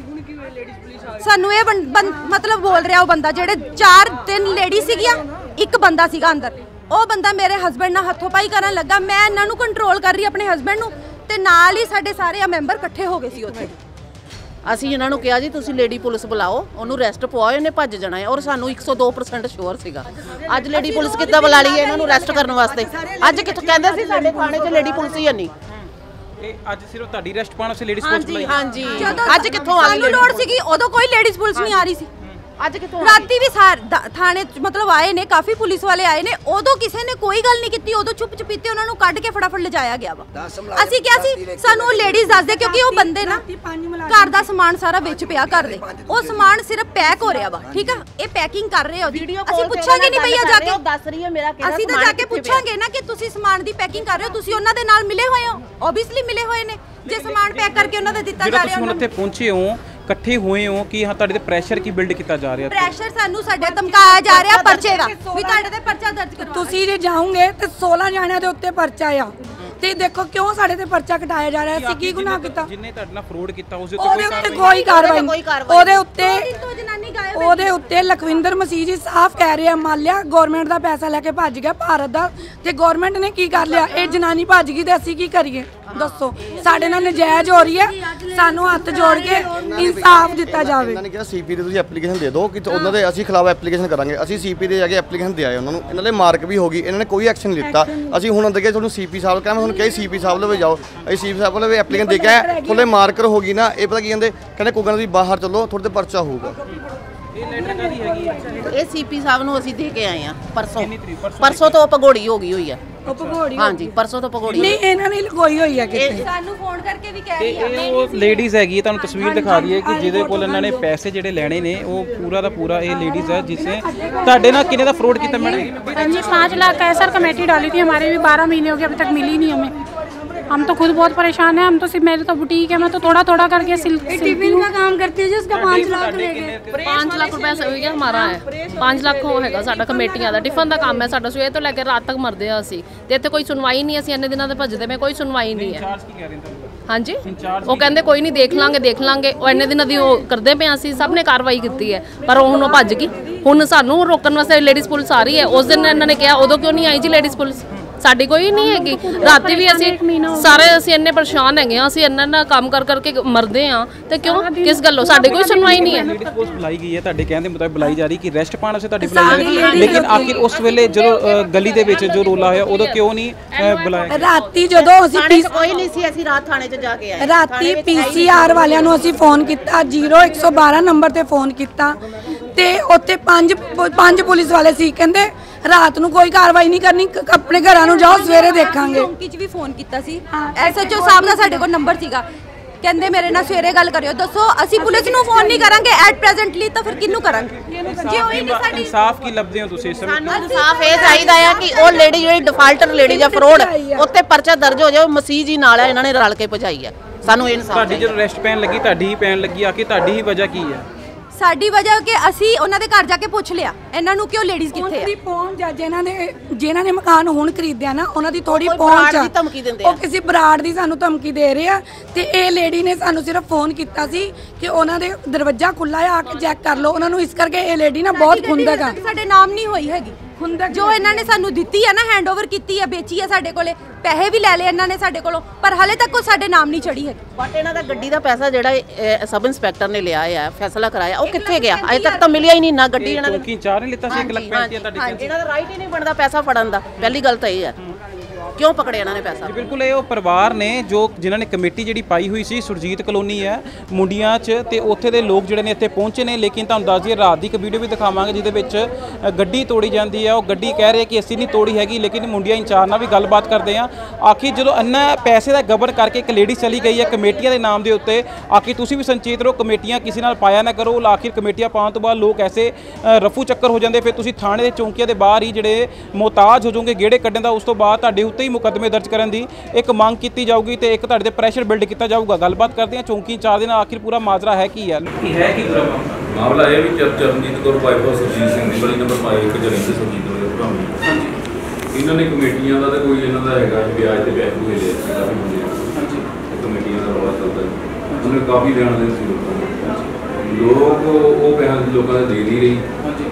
ਸਾਨੂੰ ਇਹ ਮਤਲਬ ਬੋਲ ਰਿਹਾ ਉਹ ਬੰਦਾ। ਜਿਹੜੇ ਚਾਰ ਤਿੰਨ ਲੇਡੀ ਸੀਗੀਆਂ, ਇੱਕ ਬੰਦਾ ਸੀਗਾ ਅੰਦਰ, ਉਹ ਬੰਦਾ ਮੇਰੇ ਹਸਬੈਂਡ ਨਾਲ ਹੱਥੋਂ ਪਾਈ ਕਰਨ ਲੱਗਾ। ਮੈਂ ਇਹਨਾਂ ਨੂੰ ਕੰਟਰੋਲ ਕਰ ਰਹੀ ਆਪਣੇ ਹਸਬੈਂਡ ਨੂੰ, ਤੇ ਨਾਲ ਹੀ ਸਾਡੇ ਸਾਰੇ ਮੈਂਬਰ ਇਕੱਠੇ ਹੋ ਗਏ ਸੀ ਉੱਥੇ। ਅਸੀਂ ਇਹਨਾਂ ਨੂੰ ਕਿਹਾ ਜੀ ਤੁਸੀਂ ਲੇਡੀ ਪੁਲਿਸ ਬੁਲਾਓ, ਉਹਨੂੰ ਅਰੈਸਟ ਪਵਾਓ, ਇਹਨੇ ਭੱਜ ਜਾਣਾ ਹੈ। ਔਰ ਸਾਨੂੰ ਇੱਕ ਸੌ ਦੋ ਪਰਸੈਂਟ ਸ਼ੋਰ ਸੀਗਾ। ਅੱਜ ਲੇਡੀ ਪੁਲਿਸ ਕਿੱਦਾਂ ਬੁਲਾ ਲਈ ਇਹਨਾਂ ਨੂੰ ਅਰੈਸਟ ਕਰਨ ਵਾਸਤੇ? ਅੱਜ ਕਿੱਥੋਂ ਕਹਿੰਦੇ ਸੀ ਸਾਡੇ ਥਾਣੇ 'ਚ ਲੇਡੀ ਪੁਲਿਸ ਹੀ ਨਹੀਂ। ਇਹ ਅੱਜ ਸਿਰਫ ਤੁਹਾਡੀ ਅਰੈਸਟ ਪਾਉਣ ਵਾਸਤੇ ਲੇਡੀਜ਼ ਪੁਲਿਸ ਬੁਲਾਈ? ਹਾਂਜੀ, ਅੱਜ ਕਿੱਥੋਂ ਆ ਗਈ? ਸਾਨੂੰ ਲੋੜ ਸੀਗੀ, ਉਦੋਂ ਕੋਈ ਲੇਡੀਜ਼ ਪੁਲਿਸ ਨਹੀਂ ਆ ਰਹੀ ਸੀ। ਅੱਜ ਕਿੱਥੋਂ ਰਾਤੀ ਵੀ ਥਾਣੇ ਮਤਲਬ ਆਏ ਨੇ, ਕਾਫੀ ਪੁਲਿਸ ਵਾਲੇ ਆਏ ਨੇ, ਉਦੋਂ ਕਿਸੇ ਨੇ ਕੋਈ ਗੱਲ ਨਹੀਂ ਕੀਤੀ। ਉਦੋਂ ਚੁੱਪ ਚੁਪੀਤੇ ਉਹਨਾਂ ਨੂੰ ਕੱਢ ਕੇ ਫਟਾਫਟ ਲਿਜਾਇਆ ਗਿਆ ਵਾ। ਅਸੀਂ ਕਿਹਾ ਸੀ ਸਾਨੂੰ ਉਹ ਲੇਡੀਜ਼ ਦੱਸਦੇ, ਕਿਉਂਕਿ ਉਹ ਬੰਦੇ ਨਾ ਘਰ ਦਾ ਸਮਾਨ ਸਾਰਾ ਵਿੱਚ ਪਿਆ ਘਰ ਦੇ, ਉਹ ਸਮਾਨ ਸਿਰਫ ਪੈਕ ਹੋ ਰਿਹਾ ਵਾ, ਠੀਕ ਆ, ਇਹ ਪੈਕਿੰਗ ਕਰ ਰਹੇ ਹੋ। ਅਸੀਂ ਪੁੱਛਾਂਗੇ ਨਹੀਂ ਭਈਆ ਜਾ ਕੇ, ਦੱਸ ਰਹੀ ਹੈ ਮੇਰਾ ਕਿਹੜਾ ਅਸੀਂ ਤਾਂ ਜਾ ਕੇ ਪੁੱਛਾਂਗੇ ਨਾ ਕਿ ਤੁਸੀਂ ਸਮਾਨ ਦੀ ਪੈਕਿੰਗ ਕਰ ਰਹੇ ਹੋ, ਤੁਸੀਂ ਉਹਨਾਂ ਦੇ ਨਾਲ ਮਿਲੇ ਹੋਏ ਹੋ? ਓਬਵੀਅਸਲੀ ਮਿਲੇ ਹੋਏ ਨੇ, ਜੇ ਸਮਾਨ ਪੈਕ ਕਰਕੇ ਉਹਨਾਂ ਦੇ ਦਿੱਤਾ ਜਾ ਰਿਹਾ। ਤੁਸੀਂ ਹੁਣ ਇੱਥੇ ਪਹੁੰਚੇ ਹੋ, ਇਕੱਠੇ ਹੋਏ ਹੋ ਕਿ ਹਾਂ ਤੁਹਾਡੇ ਤੇ ਪ੍ਰੈਸ਼ਰ ਕੀ ਬਿਲਡ ਕੀਤਾ ਜਾ ਰਿਹਾ? ਪ੍ਰੈਸ਼ਰ ਸਾਨੂੰ ਸਾਡੇ ਧਮਕਾਇਆ ਜਾ ਰਿਹਾ ਪਰਚੇ ਦਾ, ਵੀ ਤੁਹਾਡੇ ਤੇ ਪਰਚਾ ਦਰਜ ਕਰਵਾ। ਤੁਸੀਂ ਜੇ ਜਾਓਗੇ ਤੇ ਸੋਲਾਂ ਜਣਿਆਂ ਦੇ ਉੱਤੇ ਪਰਚਾ ਆ, ਤੇ ਦੇਖੋ ਕਿਉਂ ਸਾਡੇ ਤੇ ਪਰਚਾ ਕਟਾਇਆ ਜਾ ਰਿਹਾ? ਅਸੀਂ ਕੀ ਗੁਨਾਹ ਕੀਤਾ? ਜਿੰਨੇ ਤੁਹਾਡੇ ਨਾਲ ਫਰੋਡ ਕੀਤਾ ਉਸ ਉਹਦੇ ਉੱਤੇ ਕੋਈ ਕਾਰਵਾਈ ਨਹੀਂ। ਉਹਦੇ ਉੱਤੇ ਉਹਦੇ ਉੱਤੇ ਲਖਵਿੰਦਰ ਮਸੀਹ ਜੀ ਸਾਫ਼ ਕਹਿ ਰਹੇ ਆ, ਮੰਨ ਲਿਆ ਗਵਰਨਮੈਂਟ ਦਾ ਪੈਸਾ ਲੈ ਕੇ ਭੱਜ ਗਿਆ ਭਾਰਤ ਦਾ, ਤੇ ਗਵਰਨਮੈਂਟ ਨੇ ਕੀ ਕਰ ਲਿਆ? ਇਹ ਜਨਾਨੀ ਭੱਜ ਗਈ ਤੇ ਅਸੀਂ ਕੀ ਕਰੀਏ ਦੱਸੋ? ਸਾਡੇ ਨਾਲ ਨਜਾਇਜ਼ ਹੋ ਰਹੀ ਹੈ, ਸਾਨੂੰ ਹੱਥ ਜੋੜ ਕੇ ਇਨਸਾਫ ਦਿੱਤਾ ਜਾਵੇ। ਇਹਨਾਂ ਨੇ ਕਿਹਾ ਸੀਪੀ ਦੇ ਤੁਸੀਂ ਐਪਲੀਕੇਸ਼ਨ ਦੇ ਦਿਓ ਕਿ ਉਹਨਾਂ ਦੇ ਅਸੀਂ ਖਿਲਾਫ ਐਪਲੀਕੇਸ਼ਨ ਕਰਾਂਗੇ। ਅਸੀਂ ਸੀਪੀ ਦੇ ਜਾ ਕੇ ਐਪਲੀਕੇਸ਼ਨ ਦੇ ਆਏ ਉਹਨਾਂ ਨੂੰ, ਇਹਨਾਂ ਦੇ ਮਾਰਕ ਵੀ ਹੋ ਗਈ, ਇਹਨਾਂ ਨੇ ਕੋਈ ਐਕਸ਼ਨ ਨਹੀਂ ਲਿੱਤਾ। ਅਸੀਂ ਹੁਣ ਅੰਦਰ ਗਏ, ਤੁਹਾਨੂੰ ਸੀਪੀ ਸਾਹਿਬ ਕਹਿੰਦਾ, ਤੁਹਾਨੂੰ ਕਹੇ ਸੀਪੀ ਸਾਹਿਬ ਲਵੇ ਜਾਓ, ਅਸੀਂ ਸੀਪੀ ਸਾਹਿਬ ਲਵੇ ਐਪਲੀਕੇਸ਼ਨ ਦੇ ਕੇ ਆਏ, ਥੋੜੇ ਮਾਰਕਰ ਹੋ ਗਈ ਨਾ, ਇਹ ਪਤਾ ਕੀ ਕਹਿੰਦੇ, ਕਹਿੰਦੇ ਕੋਈ ਗੱਲ ਨਹੀਂ ਬਾਹਰ ਚੱਲੋ, ਥੋੜੇ ਤੇ ਪਰਚਾ ਹੋਊਗਾ। ਇਹ ਲੈਟਰ ਕਾਦੀ ਹੈਗੀ ਹੈ? ਇਹ ਸੀਪੀ ਸਾਹਿਬ ਨੂੰ ਅਸੀਂ ਦੇ ਕੇ ਆਏ ਆ ਪਰਸੋਂ, ਪਰਸੋਂ ਤੋਂ ਭਗੌੜੀ ਹੋ ਗਈ ਹੋਈ ਆ। ਉਹ ਭਗੌੜੀ? ਹਾਂਜੀ, ਪਰਸੋਂ ਤੋਂ ਭਗੌੜੀ ਨਹੀਂ, ਇਹਨਾਂ ਨੇ ਲਗੋਈ ਹੋਈ ਆ ਕਿਤੇ। ਸਾਨੂੰ ਫੋਨ ਕਰਕੇ ਵੀ ਕਹਿ ਰਹੀ ਆ। ਇਹ ਉਹ ਲੇਡੀਜ਼ ਹੈਗੀ, ਤੁਹਾਨੂੰ ਤਸਵੀਰ ਦਿਖਾ ਦਈਏ ਕਿ ਜਿਹਦੇ ਕੋਲ ਇਹਨਾਂ ਨੇ ਪੈਸੇ ਜਿਹੜੇ ਲੈਣੇ ਨੇ, ਉਹ ਪੂਰਾ ਦਾ ਪੂਰਾ ਇਹ ਲੇਡੀਜ਼ ਹੈ जिसने ਤੁਹਾਡੇ ਨਾਲ ਕਿੰਨੇ ਦਾ ਫਰੋਡ ਕੀਤਾ मैडम? जी पाँच लाख का सर कमेटी डाली थी हमारे, भी बारह महीने हो गए अभी तक मिली नहीं हमें। हम तो खुद बहुत परेशान हैं। हम तो सिर्फ, मेरे तो बुटीक है, मैं तो थोड़ा थोड़ा करके सिल टिफिन का काम करती है, जिसका पाँच लाख ले गए। पाँच लाख रुपया सही हमारा है, पाँच लाख हो हैगा साडा कमेटियां दा। टिफिन का काम है साडा, सवेर तो लैके रात तक मरदे आ ਅਸੀਂ ਤੇ ਇੱਥੇ ਕੋਈ ਸੁਣਵਾਈ ਨਹੀਂ। ਅਸੀਂ ਇੰਨੇ ਦਿਨਾਂ ਦੇ ਭੱਜਦੇ ਮੈਂ, ਕੋਈ ਸੁਣਵਾਈ ਨਹੀਂ ਹੈ। ਹਾਂਜੀ, ਉਹ ਕਹਿੰਦੇ ਕੋਈ ਨਹੀਂ ਦੇਖ ਲਾਂਗੇ ਦੇਖ ਲਾਂਗੇ। ਉਹ ਇੰਨੇ ਦਿਨਾਂ ਦੀ ਉਹ ਕਰਦੇ ਪਏ, ਅਸੀਂ ਸਭ ਨੇ ਕਾਰਵਾਈ ਕੀਤੀ ਹੈ, ਪਰ ਉਹ ਹੁਣ ਉਹ ਭੱਜ ਗਈ। ਹੁਣ ਸਾਨੂੰ ਰੋਕਣ ਵਾਸਤੇ ਲੇਡੀਜ਼ ਪੁਲਿਸ ਆ ਰਹੀ ਹੈ। ਉਸ ਦਿਨ ਇਹਨਾਂ ਨੇ ਕਿਹਾ, ਉਦੋਂ ਕਿਉਂ ਨਹੀਂ ਆਈ ਜੀ ਲੇਡੀਜ਼ ਪੁਲਿਸ? ਸਾਡੀ ਕੋਈ ਨਹੀਂ ਹੈਗੀ। ਰਾਤੀ ਵੀ ਅਸੀਂ ਸਾਰੇ ਅਸੀਂ ਇੰਨੇ ਪਰੇਸ਼ਾਨ ਹੈਗੇ ਆ, ਅਸੀਂ ਇੰਨਾ ਨਾ ਕੰਮ ਕਰ ਕਰਕੇ ਮਰਦੇ ਆ, ਤੇ ਕਿਉਂ ਕਿਸ ਗੱਲੋਂ? ਸਾਡੀ ਕੋਈ ਸੁਣਵਾਈ ਨਹੀਂ ਹੈ। ਲੇਡੀਜ਼ ਪੁਲਿਸ ਬੁਲਾਈ ਗਈ ਹੈ, ਤੁਹਾਡੇ ਕਹਿਣ ਦੇ ਮੁਤਾਬਿਕ ਬੁਲਾਈ ਜਾ ਰਹੀ ਕਿ ਰੈਸਟ ਪਾਉਣ ਵਾਸਤੇ ਤੁਹਾਡੀ ਬੁਲਾਈ ਜਾ ਰਹੀ, ਲੇਕਿਨ ਆਖਿਰ ਉਸ ਵੇਲੇ ਜਦੋਂ ਗਲੀ ਦੇ ਵਿੱਚ ਜੋ ਰੋਲਾ ਹੋਇਆ ਉਦੋਂ ਕਿਉਂ ਨਹੀਂ ਬੁਲਾਇਆ? ਰਾਤੀ ਜਦੋਂ ਅਸੀਂ ਕੋਈ ਨਹੀਂ ਸੀ, ਅਸੀਂ ਰਾਤ ਥਾਣੇ 'ਚ ਜਾ ਕੇ ਆਏ। ਰਾਤੀ ਪੀਸੀਆਰ ਵਾਲਿਆਂ ਨੂੰ ਅਸੀਂ ਫੋਨ ਕੀਤਾ, ਜ਼ੀਰੋ ਇੱਕ ਸੌ ਬਾਰਾਂ ਨੰਬਰ ਤੇ ਫੋਨ ਕੀਤਾ, ਤੇ ਉੱਥੇ ਪੰਜ ਪੰਜ ਪੁਲਿਸ ਵਾਲੇ ਸੀ, ਕਹਿੰਦੇ ਰਾਤ ਨੂੰ ਕੋਈ ਕਾਰਵਾਈ ਨਹੀਂ ਕਰਨੀ, ਆਪਣੇ ਘਰਾਂ ਨੂੰ ਜਾਓ, ਸਵੇਰੇ ਦੇਖਾਂਗੇ। ਚੌਂਕੀ 'ਚ ਵੀ ਫੋਨ ਕੀਤਾ ਸੀ, ਐਸਐਚਓ ਸਾਹਿਬ ਦਾ ਸਾਡੇ ਕੋਲ ਨੰਬਰ ਸੀਗਾ, ਕਹਿੰਦੇ ਮੇਰੇ ਨਾਲ ਸਵੇਰੇ ਗੱਲ ਕਰਿਓ। ਦੱਸੋ ਅਸੀਂ ਪੁਲਿਸ ਨੂੰ ਫੋਨ ਨਹੀਂ ਕਰਾਂਗੇ ਐਟ ਪ੍ਰੈਜ਼ੈਂਟਲੀ, ਤਾਂ ਫਿਰ ਕਿਹਨੂੰ ਕਰਾਂਗੇ? ਜੇ ਹੋਈ ਨਹੀਂ ਸਾਡੀ ਇਨਸਾਫ ਕੀ ਲੱਭਦੇ ਹੋ ਤੁਸੀਂ ਇਸ ਸਮੇਂ? ਸਾਨੂੰ ਇਨਸਾਫ ਇਹ ਚਾਹੀਦਾ ਆ ਕਿ ਉਹ ਲੇਡੀ ਜਿਹੜੀ ਡਿਫਾਲਟਰ ਲੇਡੀ ਜਾਂ ਫਰੋਡ, ਉੱਤੇ ਪਰਚਾ ਦਰਜ ਹੋ ਜਾਵੇ। ਮਸੀਹ ਜੀ ਨਾਲ ਇਹਨਾਂ ਨੇ ਰਲ ਕੇ ਭਜਾਈ ਆ, ਸਾਨੂੰ ਇਹ ਇਨਸਾਫ। ਤੁਹਾਡੀ ਜਦੋਂ ਅਰੈਸਟ ਪੈਣ ਲੱਗੀ, ਤੁਹਾਡੀ ਹੀ ਪੈਣ ਲੱਗੀ ਆ ਕਿ ਤੁਹਾਡੀ ਹੀ ਵਜ੍ਹਾ ਕੀ ਹੈ? ਸਾਡੀ ਵਜ੍ਹਾ ਕਿ ਅਸੀਂ ਉਹਨਾਂ ਦੇ ਘਰ ਜਾ ਕੇ ਪੁੱਛ ਲਿਆ ਇਹਨਾਂ ਨੂੰ ਕਿ ਉਹ ਲੇਡੀਜ਼ ਕਿੱਥੇ ਆ। ਦੀ ਪਹੁੰਚ ਆ, ਜਿਨ੍ਹਾਂ ਨੇ ਜਿਨ੍ਹਾਂ ਨੇ ਮਕਾਨ ਹੁਣ ਖਰੀਦਿਆ ਨਾ, ਉਹਨਾਂ ਦੀ ਥੋੜੀ ਪਹੁੰਚ ਆ। ਧਮਕੀ ਦਿੰਦੇ ਆ, ਉਹ ਕਿਸੇ ਬਰਾੜ ਦੀ ਸਾਨੂੰ ਧਮਕੀ ਦੇ ਰਹੇ ਆ, ਤੇ ਇਹ ਲੇਡੀ ਨੇ ਸਾਨੂੰ ਸਿਰਫ ਫੋਨ ਕੀਤਾ ਸੀ ਕਿ ਉਹਨਾਂ ਦੇ ਦਰਵਾਜ਼ਾ ਖੁੱਲਾ ਹੈ, ਆ ਕੇ ਚੈੱਕ ਕਰ ਲਓ ਉਹਨਾਂ ਨੂੰ। ਇਸ ਕਰਕੇ ਇਹ ਲੇਡੀ ਨਾ ਬਹੁਤ ਖੁੰਦਕ ਆ, ਸਾਡੇ ਨਾਮ ਨਹੀਂ ਹੋਈ ਹੈਗੀ ਖੁੰਦਕ। ਜੋ ਇਹਨਾਂ ਨੇ ਸਾਨੂੰ ਦਿੱਤੀ ਹੈ ਨਾ, ਹੈਂਡਓਵਰ ਕੀਤੀ ਹੈ, ਵੇਚੀ ਹੈ ਸਾਡੇ ਕੋਲੇ, ਪੈਸੇ ਵੀ ਲੈ ਲਏ ਇਹਨਾਂ ਨੇ ਸਾਡੇ ਕੋਲੋਂ, ਪਰ ਹਲੇ ਤੱਕ ਉਹ ਸਾਡੇ ਨਾਮ ਨਹੀਂ ਚੜੀ ਹੈਗੀ। ਬਟ ਇਹਨਾਂ ਦਾ ਗੱਡੀ ਦਾ ਪੈਸਾ ਜਿਹੜਾ ਸਬ ਇੰਸਪੈਕਟਰ ਨੇ ਲਿਆ ਹੈ, ਫੈਸਲਾ ਕਰਾਇਆ, ਉਹ ਕਿੱਥੇ ਗਿਆ? ਅਜੇ ਤੱਕ ਤਾਂ ਮਿਲਿਆ ਹੀ ਨਹੀਂ ਨਾ। ਗੱਡੀ ਇਹਨਾਂ ਨੇ ਚੌਂਕੀ ਚਾਰ ਨੇ ਲਿੱਤਾ ਸੀ ਇੱਕ ਲੱਖ ਪੈਂਤੀ ਹਜ਼ਾਰ ਤੁਹਾਡੇ। ਇਹਨਾਂ ਦਾ ਰਾਈਟ ਹੀ ਨਹੀਂ ਬਣਦਾ ਪੈਸਾ ਫੜਨ ਦਾ। ਪਹਿਲੀ ਗੱਲ ਤਾਂ ਇਹ ਹੈ, ਕਿਉਂ ਪਕੜੇ ਇਹਨਾਂ ਨੇ ਪੈਸਾ? ਬਿਲਕੁਲ, ਇਹ ਉਹ ਪਰਿਵਾਰ ਨੇ ਜੋ ਜਿਨ੍ਹਾਂ ਨੇ ਕਮੇਟੀ ਜਿਹੜੀ ਪਾਈ ਹੋਈ ਸੀ, ਸੁਰਜੀਤ ਕਲੋਨੀ ਹੈ ਮੁੰਡੀਆਂ 'ਚ, ਤੇ ਉੱਥੇ ਦੇ ਲੋਕ ਜਿਹੜੇ ਨੇ ਇੱਥੇ ਪਹੁੰਚੇ ਨੇ। ਲੇਕਿਨ ਤੁਹਾਨੂੰ ਦੱਸ ਦਈਏ, ਰਾਤ ਦੀ ਇੱਕ ਵੀਡੀਓ ਵੀ ਦਿਖਾਵਾਂਗੇ ਜਿਹਦੇ ਵਿੱਚ ਗੱਡੀ ਤੋੜੀ ਜਾਂਦੀ ਹੈ। ਉਹ ਗੱਡੀ ਕਹਿ ਰਹੇ ਕਿ ਅਸੀਂ ਨਹੀਂ ਤੋੜੀ ਹੈਗੀ, ਲੇਕਿਨ ਮੁੰਡੀਆਂ ਇੰਚਾਰਜ ਨਾਲ ਵੀ ਗੱਲਬਾਤ ਕਰਦੇ ਆ। ਆਖਿਰ ਜਦੋਂ ਇੰਨਾ ਪੈਸੇ ਦਾ ਗਬਨ ਕਰਕੇ ਇੱਕ ਲੇਡੀ ਚਲੀ ਗਈ ਹੈ ਕਮੇਟੀਆਂ ਦੇ ਨਾਮ ਦੇ ਉੱਤੇ, ਆਖਿਰ ਤੁਸੀਂ ਵੀ ਸੰਚੇਤ ਰਹੋ, ਕਮੇਟੀਆਂ ਕਿਸੇ ਨਾਲ ਪਾਇਆ ਨਾ ਕਰੋ। ਆਖਿਰ ਕਮੇਟੀਆਂ ਪਾਉਣ ਤੋਂ ਬਾਅਦ ਲੋਕ ਐਸੇ ਰਫੂ ਚੱਕਰ ਹੋ ਜਾਂਦੇ, ਫਿਰ ਤੁਸੀਂ ਥਾਣੇ ਦੇ ਚੌਂਕੀਆਂ ਦੇ ਬਾਹਰ ਹੀ ਜਿਹੜੇ ਮੁਹਤਾਜ ਹੋ ਜਾਓਗੇ ਗੇੜੇ ਕੱਢਣ ਦਾ। ਉਸ ਤੋਂ ਬਾਅਦ ਤੁਹਾਡੇ ਉੱਤੇ ਹੀ ਮੁਕੱਦਮੇ ਦਰਜ ਕਰਨ ਦੀ ਇੱਕ ਮੰਗ ਕੀਤੀ ਜਾਊਗੀ, ਤੇ ਇੱਕ ਤੁਹਾਡੇ ਤੇ ਪ੍ਰੈਸ਼ਰ ਬਿਲਡ ਕੀਤਾ ਜਾਊਗਾ। ਗੱਲਬਾਤ ਕਰਦੇ ਹਾਂ ਚੌਂਕੀ ਚਾਰ ਦੇ ਨਾਲ, ਆਖਿਰ ਪੂਰਾ ਮਾਜਰਾ ਹੈ ਕੀ ਹੈ? ਕੀ ਹੈ ਕੀ ਪੂਰਾ ਮਾਮਲਾ? ਇਹ ਵੀ ਚਰਨਜੀਤ ਕੌਰ ਵਾਈਫ ਆਫ ਸੁਰਜੀਤ ਸਿੰਘ ਦੀ ਗਲੀ ਨੰਬਰ ਪਾਈ ਇੱਕ ਜਲੰਧਰ ਸੁਰਜੀਤ ਕੌਰ ਦੇ ਭਰਾ। ਹਾਂਜੀ, ਇਹਨਾਂ ਨੇ ਕਮੇਟੀਆਂ ਦਾ ਤਾਂ ਕੋਈ ਇਹਨਾਂ ਦਾ ਹੈਗਾ ਵਿਆਜ ਤੇ ਪੈਸੇ ਹੋਏ ਦੇ ਕਾਫੀ ਹੁੰਦੇ ਆ। ਹਾਂਜੀ, ਕਮੇਟੀਆਂ ਦਾ ਰੌਲਾ ਚੱਲਦਾ, ਉਹਨੇ ਕਾਫੀ ਲੈਣ ਦੇਣ ਸੀ ਲੋਕਾਂ ਨੂੰ। ਲੋਕ ਉਹ ਪੈਸਾ ਲੋਕਾਂ ਦੇ ਦੇ ਨਹੀਂ ਰਹੀ। ਹਾਂਜੀ,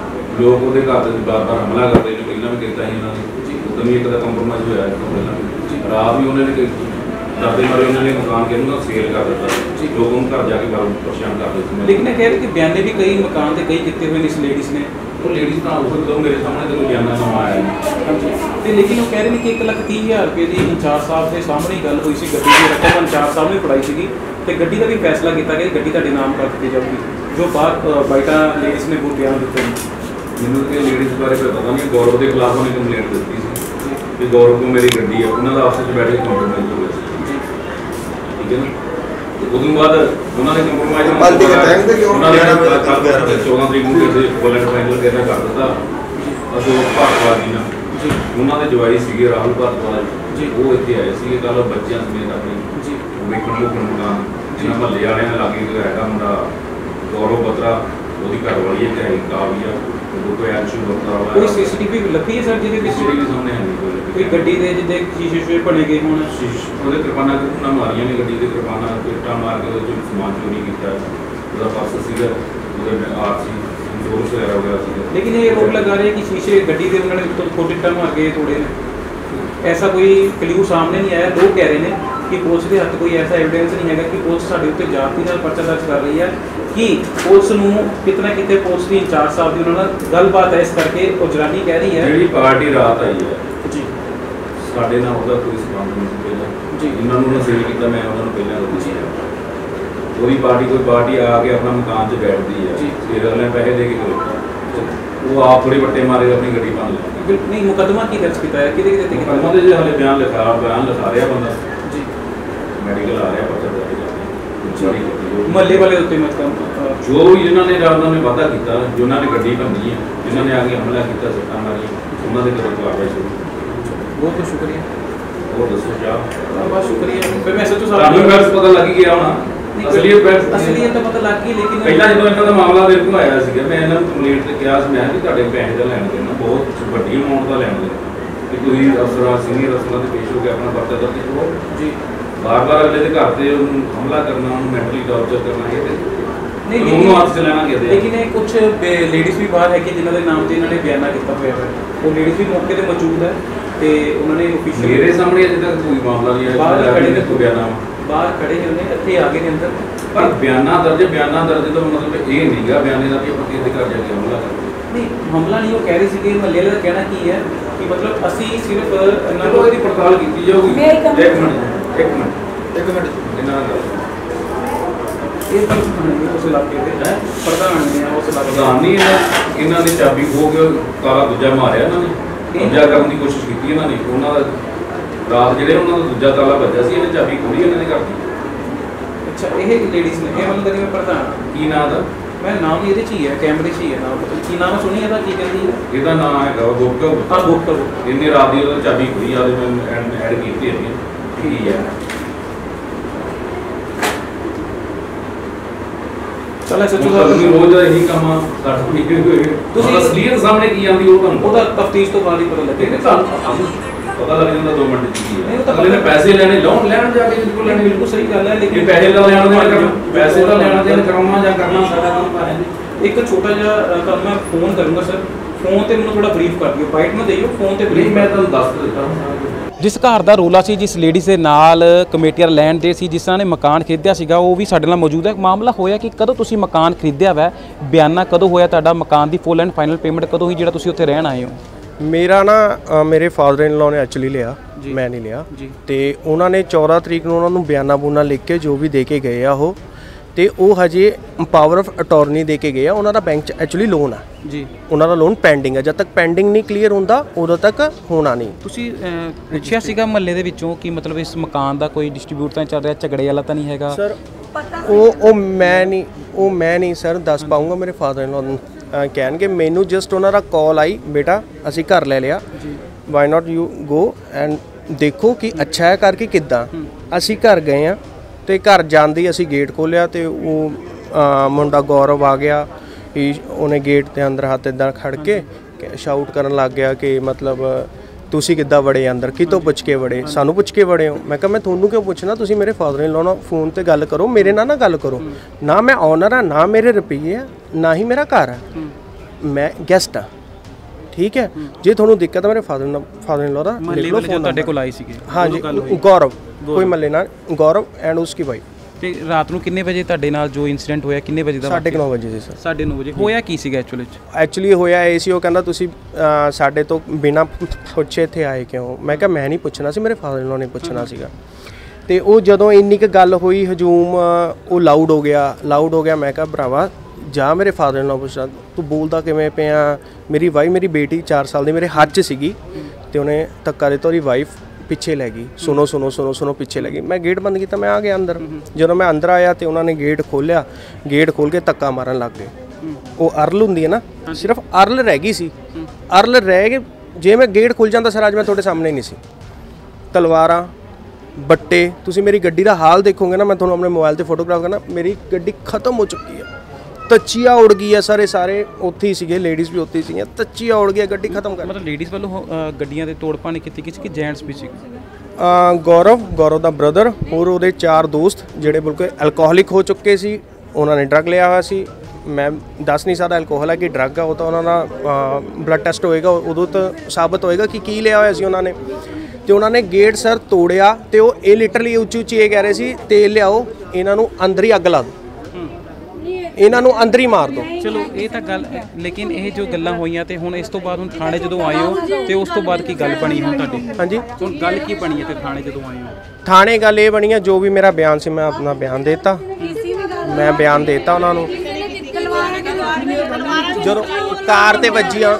ਲੋਕ ਉਹਦੇ ਘਰ ਦੇ ਬਾਰ ਬਾਰ ਹਮਲਾ ਕਰਦੇ ਨੇ, ਪਹਿਲਾਂ ਵੀ ਕੀਤਾ ਸੀ ਇਹਨਾਂ ਨੇ। ਉਦੋਂ ਵੀ ਇੱਕ ਦਾ ਕੰਪਰੋਮਾਈਜ਼ ਹੋਇਆ ਇਸ ਤੋਂ ਪਹਿਲਾਂ। ਰਾਤ ਵੀ ਉਹਨਾਂ ਨੇ ਡਰਦੇ ਮਾਰੇ ਉਹਨਾਂ ਨੇ ਮਕਾਨ ਕੇ ਨੂੰ ਸੇਲ ਕਰ ਦਿੱਤਾ, ਲੋਕਾਂ ਨੂੰ ਘਰ ਜਾ ਕੇ ਬਾਹਰ ਪਰੇਸ਼ਾਨ ਕਰ ਦਿੱਤੇ। ਲੇਕਿਨ ਇਹ ਕਹਿ ਰਹੇ ਕਿ ਬਿਆਨੇ ਵੀ ਕਈ ਮਕਾਨ ਤੇ ਕਈ ਕੀਤੇ ਹੋਏ ਨੇ ਇਸ ਲੇਡੀਜ਼ ਨੇ। ਉਹ ਲੇਡੀਜ਼ ਤਾਂ ਉਸ ਤੋਂ ਮੇਰੇ ਸਾਹਮਣੇ ਤੇ ਕੋਈ ਬਿਆਨਾ ਨਾ ਆਇਆ ਨਹੀਂ। ਤੇ ਲੇਕਿਨ ਉਹ ਕਹਿ ਰਹੇ ਨੇ ਕਿ ਇੱਕ ਲੱਖ ਤੀਹ ਹਜ਼ਾਰ ਰੁਪਏ ਦੀ ਇੰਚਾਰਜ ਸਾਹਿਬ ਦੇ ਸਾਹਮਣੇ ਹੀ ਗੱਲ ਹੋਈ ਸੀ, ਗੱਡੀ ਦੀ ਰਕਮ ਇੰਚਾਰਜ ਸਾਹਿਬ ਨੇ ਫੜਾਈ ਸੀਗੀ, ਤੇ ਗੱਡੀ ਦਾ ਵੀ ਫੈਸਲਾ ਕੀਤਾ ਗਿਆ ਗੱਡੀ ਤੁਹਾਡੇ ਨਾਮ ਕਰ ਦਿੱਤੀ ਜਾਊਗੀ, ਜੋ ਬਾਹਰ ਬਾਈਟਾ ਲੇਡੀਜ਼ ਨੇ ਬਹੁਤ ਬਿਆਨ ਦਿੱਤੇ ਨੇ। ਮੈਨੂੰ ਤੇ ਲੇਡੀਜ਼ ਬਾਰੇ ਪਤਾ ਨਹੀਂ। ਗੌਰਵ ਦੇ ਖਿਲਾਫ ਉਹਨੇ ਕੰਪਲੇਂਟ ਦਿੱਤੀ ਸੀ ਕਿ ਗੌਰਵ ਨੂੰ ਮੇਰੀ ਗੱਡੀ ਹੈ, ਉਹਨਾਂ ਦਾ ਆਪਸ ਵਿੱਚ ਬੈਠ ਕੇ ਕੰਪਰੋਮਾਈਜ਼ ਹੋ ਗਿਆ ਸੀ। ਠੀਕ ਹੈ ਨਾ? ਉਦੋਂ ਬਾਅਦ ਉਹਨਾਂ ਨੇ ਕੰਪਰੋਮਾਈਜ਼ ਉਹਨਾਂ ਨੇ ਚੌਦਾਂ ਤਰੀਕ ਨੂੰ ਕਿਸੇ ਬੁਲਟ ਫਾਈਨਲ ਕਰਨਾ ਕਰ ਦਿੱਤਾ। ਅਸ਼ੋਕ ਭਾਰਤਵਾਜ ਜੀ ਨਾਲ, ਉਹਨਾਂ ਦੇ ਜਵਾਈ ਸੀਗੇ ਰਾਹੁਲ ਭਾਰਤਵਾਜ, ਉਹ ਇੱਥੇ ਆਏ ਸੀ ਕੱਲ ਬੱਚਿਆਂ ਸਮੇਤ ਆਪਣੀ ਜੀ ਵੇਖਣ ਭੁੱਖਣ ਮਕਾਨ ਜਿਹਨਾਂ ਮਹੱਲੇ ਵਾਲਿਆਂ ਨੇ ਲਾਗੇ ਇੱਕ ਹੈਗਾ ਮੁੰਡਾ ਗੌਰਵ ਬਤਰਾ, ਉਹਦੀ ਘਰ ਵਾਲੀ ਹੈ ਤੇ ਕਾਵੀਆ, ਉਹ ਕੋਈ ਐਕਸ਼ਨ ਬਤਰਾ ਵਾਲਾ ਕੋਈ ਸੀਸੀਟੀਵੀ ਲੱਗੀ ਹੈ ਸਰ ਜਿਹਦੇ ਵਿੱਚ ਸੀਸੀਟੀਵੀ ਸਾਹਮਣੇ ਹੈ ਨਹੀਂ ਕੋਈ ਗੱਡੀ ਦੇ ਜਿੱਦੇ ਸ਼ੀਸ਼ੇ ਸ਼ੀਸ਼ੇ ਭੰਨੇ ਗਏ ਹੋਣ? ਉਹਦੇ ਕਿਰਪਾਨਾਂ ਕਿਰਪਾਨਾਂ ਮਾਰੀਆਂ ਨੇ ਗੱਡੀ ਦੇ ਕਿਰਪਾਨਾਂ ਕਿਰਟਾਂ ਮਾਰ ਕੇ ਉਹਦੇ ਚੋਂ ਸਮਾਨ ਚੋਰੀ ਕੀਤਾ। ਉਹਦਾ ਪਰਸ ਸੀਗਾ, ਉਹਦੇ ਆਰ ਸੀ ਇੰਸ਼ੋਰੈਂਸ ਵਗੈਰਾ ਵਗੈਰਾ ਸੀਗਾ। ਲੇਕਿਨ ਇਹ ਲੋਕ ਲਗਾ ਰਹੇ ਕਿ ਸ਼ੀਸ਼ੇ ਗੱਡੀ ਦੇ ਉਹਨਾਂ ਨੇ ਉੱਤੋਂ ਇੱਟਾਂ ਮਾਰ ਕੇ ਤੋੜੇ ਨੇ। ऐसा कोई क्ल्यू सामने नहीं आया। लोग कह रहे हैं कि पुलिस के हथ कोई ऐसा एविडेंस नहीं है कि पुलिस साढ़े उत्ते जाति नाल परचा दर्ज कर रही है कि पुलिस नूं कितना कितने पुलिस की इंचार्ज साहब की उन्होंने गलबात है, इस करके वो जनानी कह रही है जी पार्टी रात आई है जी साढ़े नाल उहदा कोई संबंध नहीं पहला जी इन्होंने नसीब किया। मैं उन्होंने पहले दस्सिया पूरी पार्टी कोई पार्टी आके अपना मकान च बैठती है जी फिर अगले पैसे दे के खलोता वो आप थोड़ी बट्टे मारे अपनी गड्डी बन लै नहीं। मुकदमा की दर्ज किया है कि मुकदमा तो जो हाले बयान लिखा बयान लिखा रहा बंदा जी मैडिकल आ रहा पता महल्ले वाले मतलब जो जिन्होंने उन्होंने वादा किया जिन्होंने गड्डी भंनी है जिन्होंने आगे हमला किया सट्टा मारी उन्होंने कदों कार्रवाई शुरू। बहुत बहुत शुक्रिया। और दसो क्या बहुत शुक्रिया। फिर मैं सोचो साहब पता लग गया होना असलियत असलियत तो पता लग गई लेकिन पहला जो इन्हों का मामला मेरे को आया सीगा मैं इन्होंने कंप्लेंट ते किया मैं भी तुहाडे पैसे का लैन देना बहुत वड्डी अमाउंट का लैन देना कि तुसीं अफसरां सीनियर अफसरां दे पेश हो के अपना पर्चा दर्ज करो जी बार बार अगले के घर से हमला करना मैंटली टॉर्चर करना ये नहीं नहीं हाथ से लेना कहते लेकिन ये कुछ लेडीज़ भी बाहर है कि जिन्हों के नाम से इन्होंने बयाना किया हुआ है वो लेडीज़ भी मौके पर मौजूद है तो उन्होंने ऑफिशियल मेरे सामने अजे तक कोई मामला नहीं है बाहर खड़े ने कोई बयाना बाहर खड़े ने इतने आगे के अंदर पर बयाना दर्ज बयाना दर्ज तो मतलब ये नहीं गा बयाने का कि अपने किसी घर जाके हमला कर नहीं हमला नहीं वो कह रही थी कि महल्ले का कहना की है कि मतलब असी सिर्फ चलो इसकी पड़ताल की जाऊगी एक मिनट एक मिनट एक मिनट इन्हां दा ये पर उस इलाके दे है प्रधान ने उस इलाके प्रधान नहीं है इन्हां ने चाबी खो के ताला दूजा मारिया इन्हां ने कब्जा करने की कोशिश की इन्हां ने उन्हां दा रात ਜਿਹੜੇ ਉਹਨਾਂ ਦਾ ਦੂਜਾ ਤਾਲਾ ਵੱਜਿਆ ਸੀ ਇਹਨੇ ਚਾਬੀ ਖੋਲੀ ਇਹਨਾਂ ਨੇ ਕਰਦੀ। अच्छा ये लेडीज़ ने ये मतलब मैं प्रधान की नाम दा मैं नाम ये ही है कैमरे से ही है नाम की नाम सुनी है की कहती है ਇਹਦਾ ਨਾਮ ਹੈਗਾ ਗੋਪਕਾ हाँ गोपका ਇਹਨੇ ਰਾਤ ਦੀ ਉਹਦਾ ਚਾਬੀ ਖੋਲੀ ਆ ਤੇ ਮੈਂ ਐਡ ਕੀਤੀ ਹੈ ਕੀ ਹੈ चल ऐसे चलो रोज यही काम साठ निकले हुए तो असलियत सामने की आंदी वो ਤੁਹਾਨੂੰ ਉਹਦਾ ਤਫਤੀਸ਼ ਤੋਂ ਬਾਅਦ ਹੀ ਪਤਾ ਲੱਗੇਗਾ ਤੁਹਾਨੂੰ पता लग जाता दो मिनट की है अगले ने पैसे लेने लोन लेने जाके बिल्कुल लेने बिल्कुल सही गल है लेकिन पैसे का लेना देना करना पैसे का लेना देना करवाना या करना सारा काम कर रहे एक छोटा जिहा काम मैं फोन करूंगा सर फोन ते मैंने थोड़ा ब्रीफ कर दियो बाइट में दियो फोन ते ब्रीफ मैं ਤੁਹਾਨੂੰ ਦੱਸ ਦਿੱਤਾ ਜਿਸ ਘਰ ਦਾ ਰੋਲਾ ਸੀ ਜਿਸ ਲੇਡੀਜ਼ ਦੇ ਨਾਲ ਕਮੇਟੀਆਂ ਲੈਣ ਦੇ ਸੀ ਜਿਸ ਨੇ ਮਕਾਨ ਖਰੀਦਿਆ ਸੀਗਾ ਉਹ ਵੀ ਸਾਡੇ ਨਾਲ ਮੌਜੂਦ ਹੈ। ਮਾਮਲਾ ਹੋਇਆ ਕਿ ਕਦੋਂ ਤੁਸੀਂ ਮਕਾਨ ਖਰੀਦਿਆ ਵਾ ਬਿਆਨਾ ਕਦੋਂ ਹੋਇਆ ਤੁਹਾਡਾ ਮਕਾਨ ਦੀ ਫੁੱਲ ਐਂਡ ਫਾਈਨਲ ਪੇਮੈਂਟ ਕਦੋਂ ਹੋਈ ਜਿਹੜਾ ਤੁਸੀਂ ਉੱਥੇ ਰਹਿਣ ਆਏ ਹੋ? ਮੇਰਾ ਨਾ ਮੇਰੇ ਫਾਦਰ ਇਨ ਲਾ ਨੇ ਐਕਚੁਅਲੀ ਲਿਆ ਮੈਂ ਨਹੀਂ ਲਿਆ ਤੇ ਉਹਨਾਂ ਨੇ ਚੌਦਾਂ ਤਰੀਕ ਨੂੰ ਉਹਨਾਂ ਨੂੰ ਬਿਆਨਾ ਬੂਨਾ ਲਿਖ ਕੇ ਜੋ ਵੀ ਦੇ ਕੇ ਗਏ ਆ ਉਹ ਤੇ ਉਹ ਹਜੇ ਪਾਵਰ ਆਫ ਅਟਾਰਨੀ ਦੇ ਕੇ ਗਏ ਆ। ਉਹਨਾਂ ਦਾ ਬੈਂਕ 'ਚ ਐਕਚੁਅਲੀ ਲੋਨ ਆ ਜੀ ਉਹਨਾਂ ਦਾ ਲੋਨ ਪੈਂਡਿੰਗ ਹੈ। ਜਦ ਤੱਕ ਪੈਂਡਿੰਗ ਨਹੀਂ ਕਲੀਅਰ ਹੁੰਦਾ ਉਦੋਂ ਤੱਕ ਹੋਣਾ ਨਹੀਂ। ਤੁਸੀਂ ਪੁੱਛਿਆ ਸੀਗਾ ਮਹੱਲੇ ਦੇ ਵਿੱਚੋਂ ਕਿ ਮਤਲਬ ਇਸ ਮਕਾਨ ਦਾ ਕੋਈ ਡਿਸਟ੍ਰੀਬਿਊਟ ਤਾਂ ਚੱਲ ਰਿਹਾ ਝਗੜੇ ਵਾਲਾ ਤਾਂ ਨਹੀਂ ਹੈਗਾ ਸਰ? ਉਹ ਉਹ ਮੈਂ ਨਹੀਂ ਉਹ ਮੈਂ ਨਹੀਂ ਸਰ ਦੱਸ ਪਾਊਂਗਾ। ਮੇਰੇ ਫਾਦਰ ਇਨ ਲਾ ਨੂੰ ਕਹਿਣਗੇ ਮੈਨੂੰ ਜਸਟ ਉਹਨਾਂ ਦਾ ਕਾਲ ਆਈ ਬੇਟਾ ਅਸੀਂ ਘਰ ਲੈ ਲਿਆ why not you go and ਦੇਖੋ ਕਿ ਅੱਛਾ ਹੈ ਕਰਕੇ ਕਿੱਦਾਂ। ਅਸੀਂ ਘਰ ਗਏ ਆ ਤੇ ਘਰ ਜਾਂਦੇ ਅਸੀਂ ਗੇਟ ਖੋਲ੍ਹਿਆ ਤੇ ਉਹ ਮੁੰਡਾ ਗੌਰਵ ਆ ਗਿਆ ਉਹਨੇ ਗੇਟ ਦੇ ਅੰਦਰ ਹੱਥ ਇੱਦਾਂ ਖੜ ਕੇ ਸ਼ਾਊਟ ਕਰਨ ਲੱਗ ਗਿਆ ਕਿ ਮਤਲਬ ਤੁਸੀਂ ਕਿੱਦਾਂ ਵੜੇ ਅੰਦਰ ਕਿਤੋਂ ਪੁੱਛ ਕੇ ਵੜੇ ਸਾਨੂੰ ਪੁੱਛ ਕੇ ਵੜੇ ਹੋ। ਮੈਂ ਕਿਹਾ ਮੈਂ ਤੁਹਾਨੂੰ ਕਿਉਂ ਪੁੱਛਣਾ ਤੁਸੀਂ ਮੇਰੇ ਫਾਦਰ ਇਨ ਲਾ ਨਾਲ ਫੋਨ ਤੇ ਗੱਲ ਕਰੋ ਮੇਰੇ ਨਾਲ ਨਾ ਗੱਲ ਕਰੋ ਨਾ ਮੈਂ ਓਨਰ ਆ ਨਾ ਮੇਰੇ ਰੁਪਈਏ ਆ ਨਾ ਹੀ ਮੇਰਾ ਘਰ ਆ ਮੈਂ ਗੈਸਟ ਆ ਠੀਕ ਹੈ। ਜੇ ਤੁਹਾਨੂੰ ਦਿੱਕਤ ਆ ਮੇਰੇ ਫਾਦਰ ਫਾਦਰ ਇਨ ਲਾ ਦਾ ਲਿਖ ਲਓ ਫੋਨ ਤੁਹਾਡੇ ਕੋਲ ਆਈ ਸੀਗੇ ਹਾਂਜੀ ਗੌਰਵ ਕੋਈ ਮੱਲੇ ਨਾਲ ਗੌਰਵ ਐਂਡ ਉਸकी ਵਾਈਫ। ਤੇ ਰਾਤ ਨੂੰ ਕਿੰਨੇ ਵਜੇ ਤੁਹਾਡੇ ਨਾਲ ਜੋ ਇਨਸੀਡੈਂਟ ਹੋਇਆ ਕਿੰਨੇ ਵਜੇ ਦਾ? ਸਾਢੇ ਨੌ ਵਜੇ ਸੀ ਸਰ। ਸਾਢੇ ਨੌ ਵਜੇ ਹੋਇਆ ਕੀ ਸੀਗਾ ਐਕਚੁਅਲੀ? ਐਕਚੁਅਲੀ ਹੋਇਆ ਇਹ ਸੀ ਉਹ ਕਹਿੰਦਾ ਤੁਸੀਂ ਸਾਡੇ ਤੋਂ ਬਿਨਾਂ ਪੁੱਛੇ ਇੱਥੇ ਆਏ ਕਿਉਂ? ਮੈਂ ਕਿਹਾ ਮੈਂ ਨਹੀਂ ਪੁੱਛਣਾ ਸੀ ਮੇਰੇ ਫਾਦਰ ਇਨ ਲਾ ਨੇ ਪੁੱਛਣਾ ਸੀਗਾ। ਤੇ ਉਹ ਜਦੋਂ ਇੰਨੀ ਕੁ ਗੱਲ ਹੋਈ ਹਜੂਮ ਉਹ ਲਾਊਡ ਹੋ ਗਿਆ ਲਾਊਡ ਹੋ ਗਿਆ ਮੈਂ ਕਿਹਾ ਭਰਾਵਾ ਜਾ ਮੇਰੇ ਫਾਦਰ ਇਨ ਲਾ ਪੁੱਛਣਾ ਤੂੰ ਬੋਲਦਾ ਕਿਵੇਂ ਪਿਆ? ਮੇਰੀ ਵਾਈਫ ਮੇਰੀ ਬੇਟੀ ਚਾਰ ਸਾਲ ਦੀ ਮੇਰੇ ਹੱਥ 'ਚ ਸੀਗੀ ਤੇ ਉਹਨੇ ਧੱਕਾ ਦਿੱਤਾ ਉਹਦੀ ਵਾਈਫ ਪਿੱਛੇ ਲੈ ਗਈ ਸੁਣੋ ਸੁਣੋ ਸੁਣੋ ਸੁਣੋ ਪਿੱਛੇ ਲੈ ਗਈ। ਮੈਂ ਗੇਟ ਬੰਦ ਕੀਤਾ ਮੈਂ ਆ ਗਿਆ ਅੰਦਰ। ਜਦੋਂ ਮੈਂ ਅੰਦਰ ਆਇਆ ਤੇ ਉਹਨਾਂ ਨੇ ਗੇਟ ਖੋਲ੍ਹਿਆ ਗੇਟ ਖੋਲ੍ਹ ਕੇ ਧੱਕਾ ਮਾਰਨ ਲੱਗ ਗਏ। ਉਹ ਅਰਲ ਹੁੰਦੀ ਹੈ ਨਾ ਸਿਰਫ ਅਰਲ ਰਹਿ ਗਈ ਸੀ ਅਰਲ ਰਹਿ ਕੇ ਜੇ ਮੈਂ ਗੇਟ ਖੁੱਲ੍ਹ ਜਾਂਦਾ ਸਰ ਅੱਜ ਮੈਂ ਤੁਹਾਡੇ ਸਾਹਮਣੇ ਨਹੀਂ ਸੀ। ਤਲਵਾਰਾਂ, ਬੱਟੇ। ਤੁਸੀਂ ਮੇਰੀ ਗੱਡੀ ਦਾ ਹਾਲ ਦੇਖੋਗੇ ਨਾ, ਮੈਂ ਤੁਹਾਨੂੰ ਆਪਣੇ ਮੋਬਾਈਲ ਤੇ ਫੋਟੋਗ੍ਰਾਫ ਕਰਨਾ, ਮੇਰੀ ਗੱਡੀ ਖਤਮ ਹੋ ਚੁੱਕੀ ਹੈ। ਤੱਚੀਆਂ ਉੜ ਗਈ ਹੈ ਸਾਰੇ ਸਾਰੇ ਉੱਥੇ ਹੀ ਸੀਗੇ, ਲੇਡੀਜ਼ ਵੀ ਉੱਥੇ ਹੀ ਸੀਗੀਆਂ। ਤੱਚੀਆਂ ਉੜ ਗਈ, ਗੱਡੀ ਖਤਮ ਕਰ। ਮਤਲਬ ਲੇਡੀਜ਼ ਵੱਲੋਂ ਗੱਡੀਆਂ ਦੇ ਤੋੜ ਭੰਨ ਕੀਤੀ ਗਈ ਸੀ ਕਿ ਜੈਂਟਸ ਵੀ ਸੀ? ਗੌਰਵ ਗੌਰਵ ਦਾ ਬ੍ਰਦਰ ਹੋਰ ਉਹਦੇ ਚਾਰ ਦੋਸਤ ਜਿਹੜੇ ਬਿਲਕੁਲ ਐਲਕੋਹਲਿਕ ਹੋ ਚੁੱਕੇ ਸੀ। ਉਹਨਾਂ ਨੇ ਡਰੱਗ ਲਿਆ ਹੋਇਆ ਸੀ। ਮੈਂ ਦੱਸ ਨਹੀਂ ਸਕਦਾ ਐਲਕੋਹਲ ਹੈ ਕਿ ਡਰੱਗ ਆ, ਉਹ ਤਾਂ ਉਹਨਾਂ ਦਾ ਬਲੱਡ ਟੈਸਟ ਹੋਏਗਾ, ਉਦੋਂ ਤਾਂ ਸਾਬਤ ਹੋਏਗਾ ਕਿ ਕੀ ਲਿਆ ਹੋਇਆ ਸੀ ਉਹਨਾਂ ਨੇ। ਤੇ ਉਹਨਾਂ ਨੇ ਗੇਟ ਸਰ ਤੋੜਿਆ ਤੇ ਉਹ ਇਹ ਲਿਟਰਲੀ ਉੱਚੀ ਉੱਚੀ ਇਹ ਕਹਿ ਰਹੇ ਸੀ ਤੇਲ ਲਿਆਓ, ਇਹਨਾਂ ਨੂੰ ਅੰਦਰ ਹੀ ਅੱਗ ਲਾ ਦਿਓ, ਇਹਨਾਂ ਨੂੰ ਅੰਦਰ ਹੀ ਮਾਰ ਦਿਓ। ਚਲੋ ਇਹ ਤਾਂ ਗੱਲ, ਲੇਕਿਨ ਇਹ ਜੋ ਗੱਲਾਂ ਹੋਈਆਂ ਤੇ ਹੁਣ ਇਸ ਤੋਂ ਬਾਅਦ ਹੁਣ ਥਾਣੇ ਜਦੋਂ ਆਏ ਹੋ ਤੇ ਉਸ ਤੋਂ ਬਾਅਦ ਕੀ ਗੱਲ ਬਣੀ ਹੁਣ ਤੁਹਾਡੀ? ਹਾਂਜੀ, ਹੁਣ ਗੱਲ ਕੀ ਬਣੀ ਹੈ ਤੇ ਥਾਣੇ ਜਦੋਂ ਆਏ ਹੋ? ਥਾਣੇ ਗੱਲ ਇਹ ਬਣੀ ਹੈ, ਜੋ ਵੀ ਮੇਰਾ ਬਿਆਨ ਸੀ ਮੈਂ ਆਪਣਾ ਬਿਆਨ ਦੇ ਦਿੱਤਾ, ਮੈਂ ਬਿਆਨ ਦੇ ਦਿੱਤਾ ਉਹਨਾਂ ਨੂੰ। ਜਦੋਂ ਕਾਰ ਤੇ ਵੱਜੀਆਂ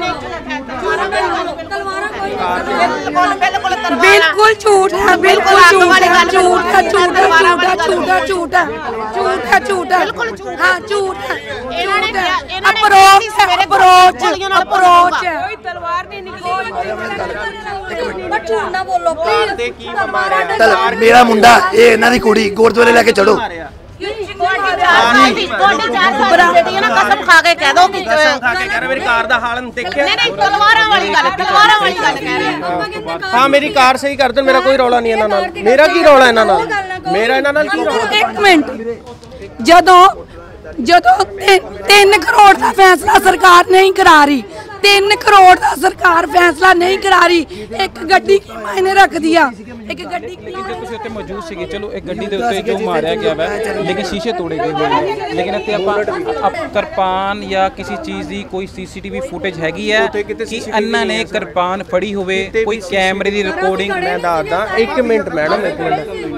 बिल्कुल झूठ है, बिल्कुल झूठ है, झूठ है, झूठ है, झूठ है, झूठ है, झूठ है, झूठ है, झूठ है, हाँ झूठ है, झूठ है, अप्रोच है, अप्रोच, अप्रोच है। तलवार नहीं निकली, बट झूठ ना बोलो प्लीज। मेरा मुंडा ये इन्हां दी कुड़ी गुरुद्वारे लेके चढ़ो। कसम खा के कह दो कि मेरी कार दा हाल देखिया। नहीं नहीं तलवारां वाली गल, तलवारां वाली गल कह रहे हैं। हाँ मेरी कार सही कर दे, मेरा कोई रौला नहीं इन्हां नाल। मेरा की रौला इन्हां नाल? मेरा इन्हां नाल की रौला? एक मिनट, ਜਦੋਂ ਜਦੋਂ तीन करोड़ ਦਾ फैसला सरकार नहीं करा रही, तीन करोड़ ਦਾ सरकार फैसला नहीं करा रही, एक ਗੱਡੀ ਕੀ ਮਾਇਨੇ ਰੱਖਦੀ ਆ? एक ਗੱਡੀ ਤੁਸੀਂ ਉੱਤੇ ਮੌਜੂਦ ਸੀਗੇ। ਚਲੋ ਇੱਕ ਗੱਡੀ ਦੇ ਉੱਤੇ ਜੋ ਮਾਰਿਆ ਗਿਆ ਵਾ, ਲੇਕਿਨ ਸ਼ੀਸ਼ੇ ਤੋੜੇ ਗਏ ਹੋਏ ਨੇ। ਲੇਕਿਨ ਇੱਥੇ ਆਪਾਂ ਕਿਰਪਾਨ ਜਾਂ ਕਿਸੇ ਚੀਜ਼ ਦੀ ਕੋਈ ਸੀਸੀਟੀਵੀ ਫੁਟੇਜ ਹੈਗੀ ਹੈ ਕਿ ਅੰਨਾ ਨੇ ਕਿਰਪਾਨ ਫੜੀ ਹੋਵੇ, ਕੋਈ ਕੈਮਰੇ ਦੀ ਰਿਕਾਰਡਿੰਗ? ਮੈਂ ਦੱਸਦਾ, ਇੱਕ ਮਿੰਟ ਮੈਡਮ, ਇੱਕ ਮਿੰਟ।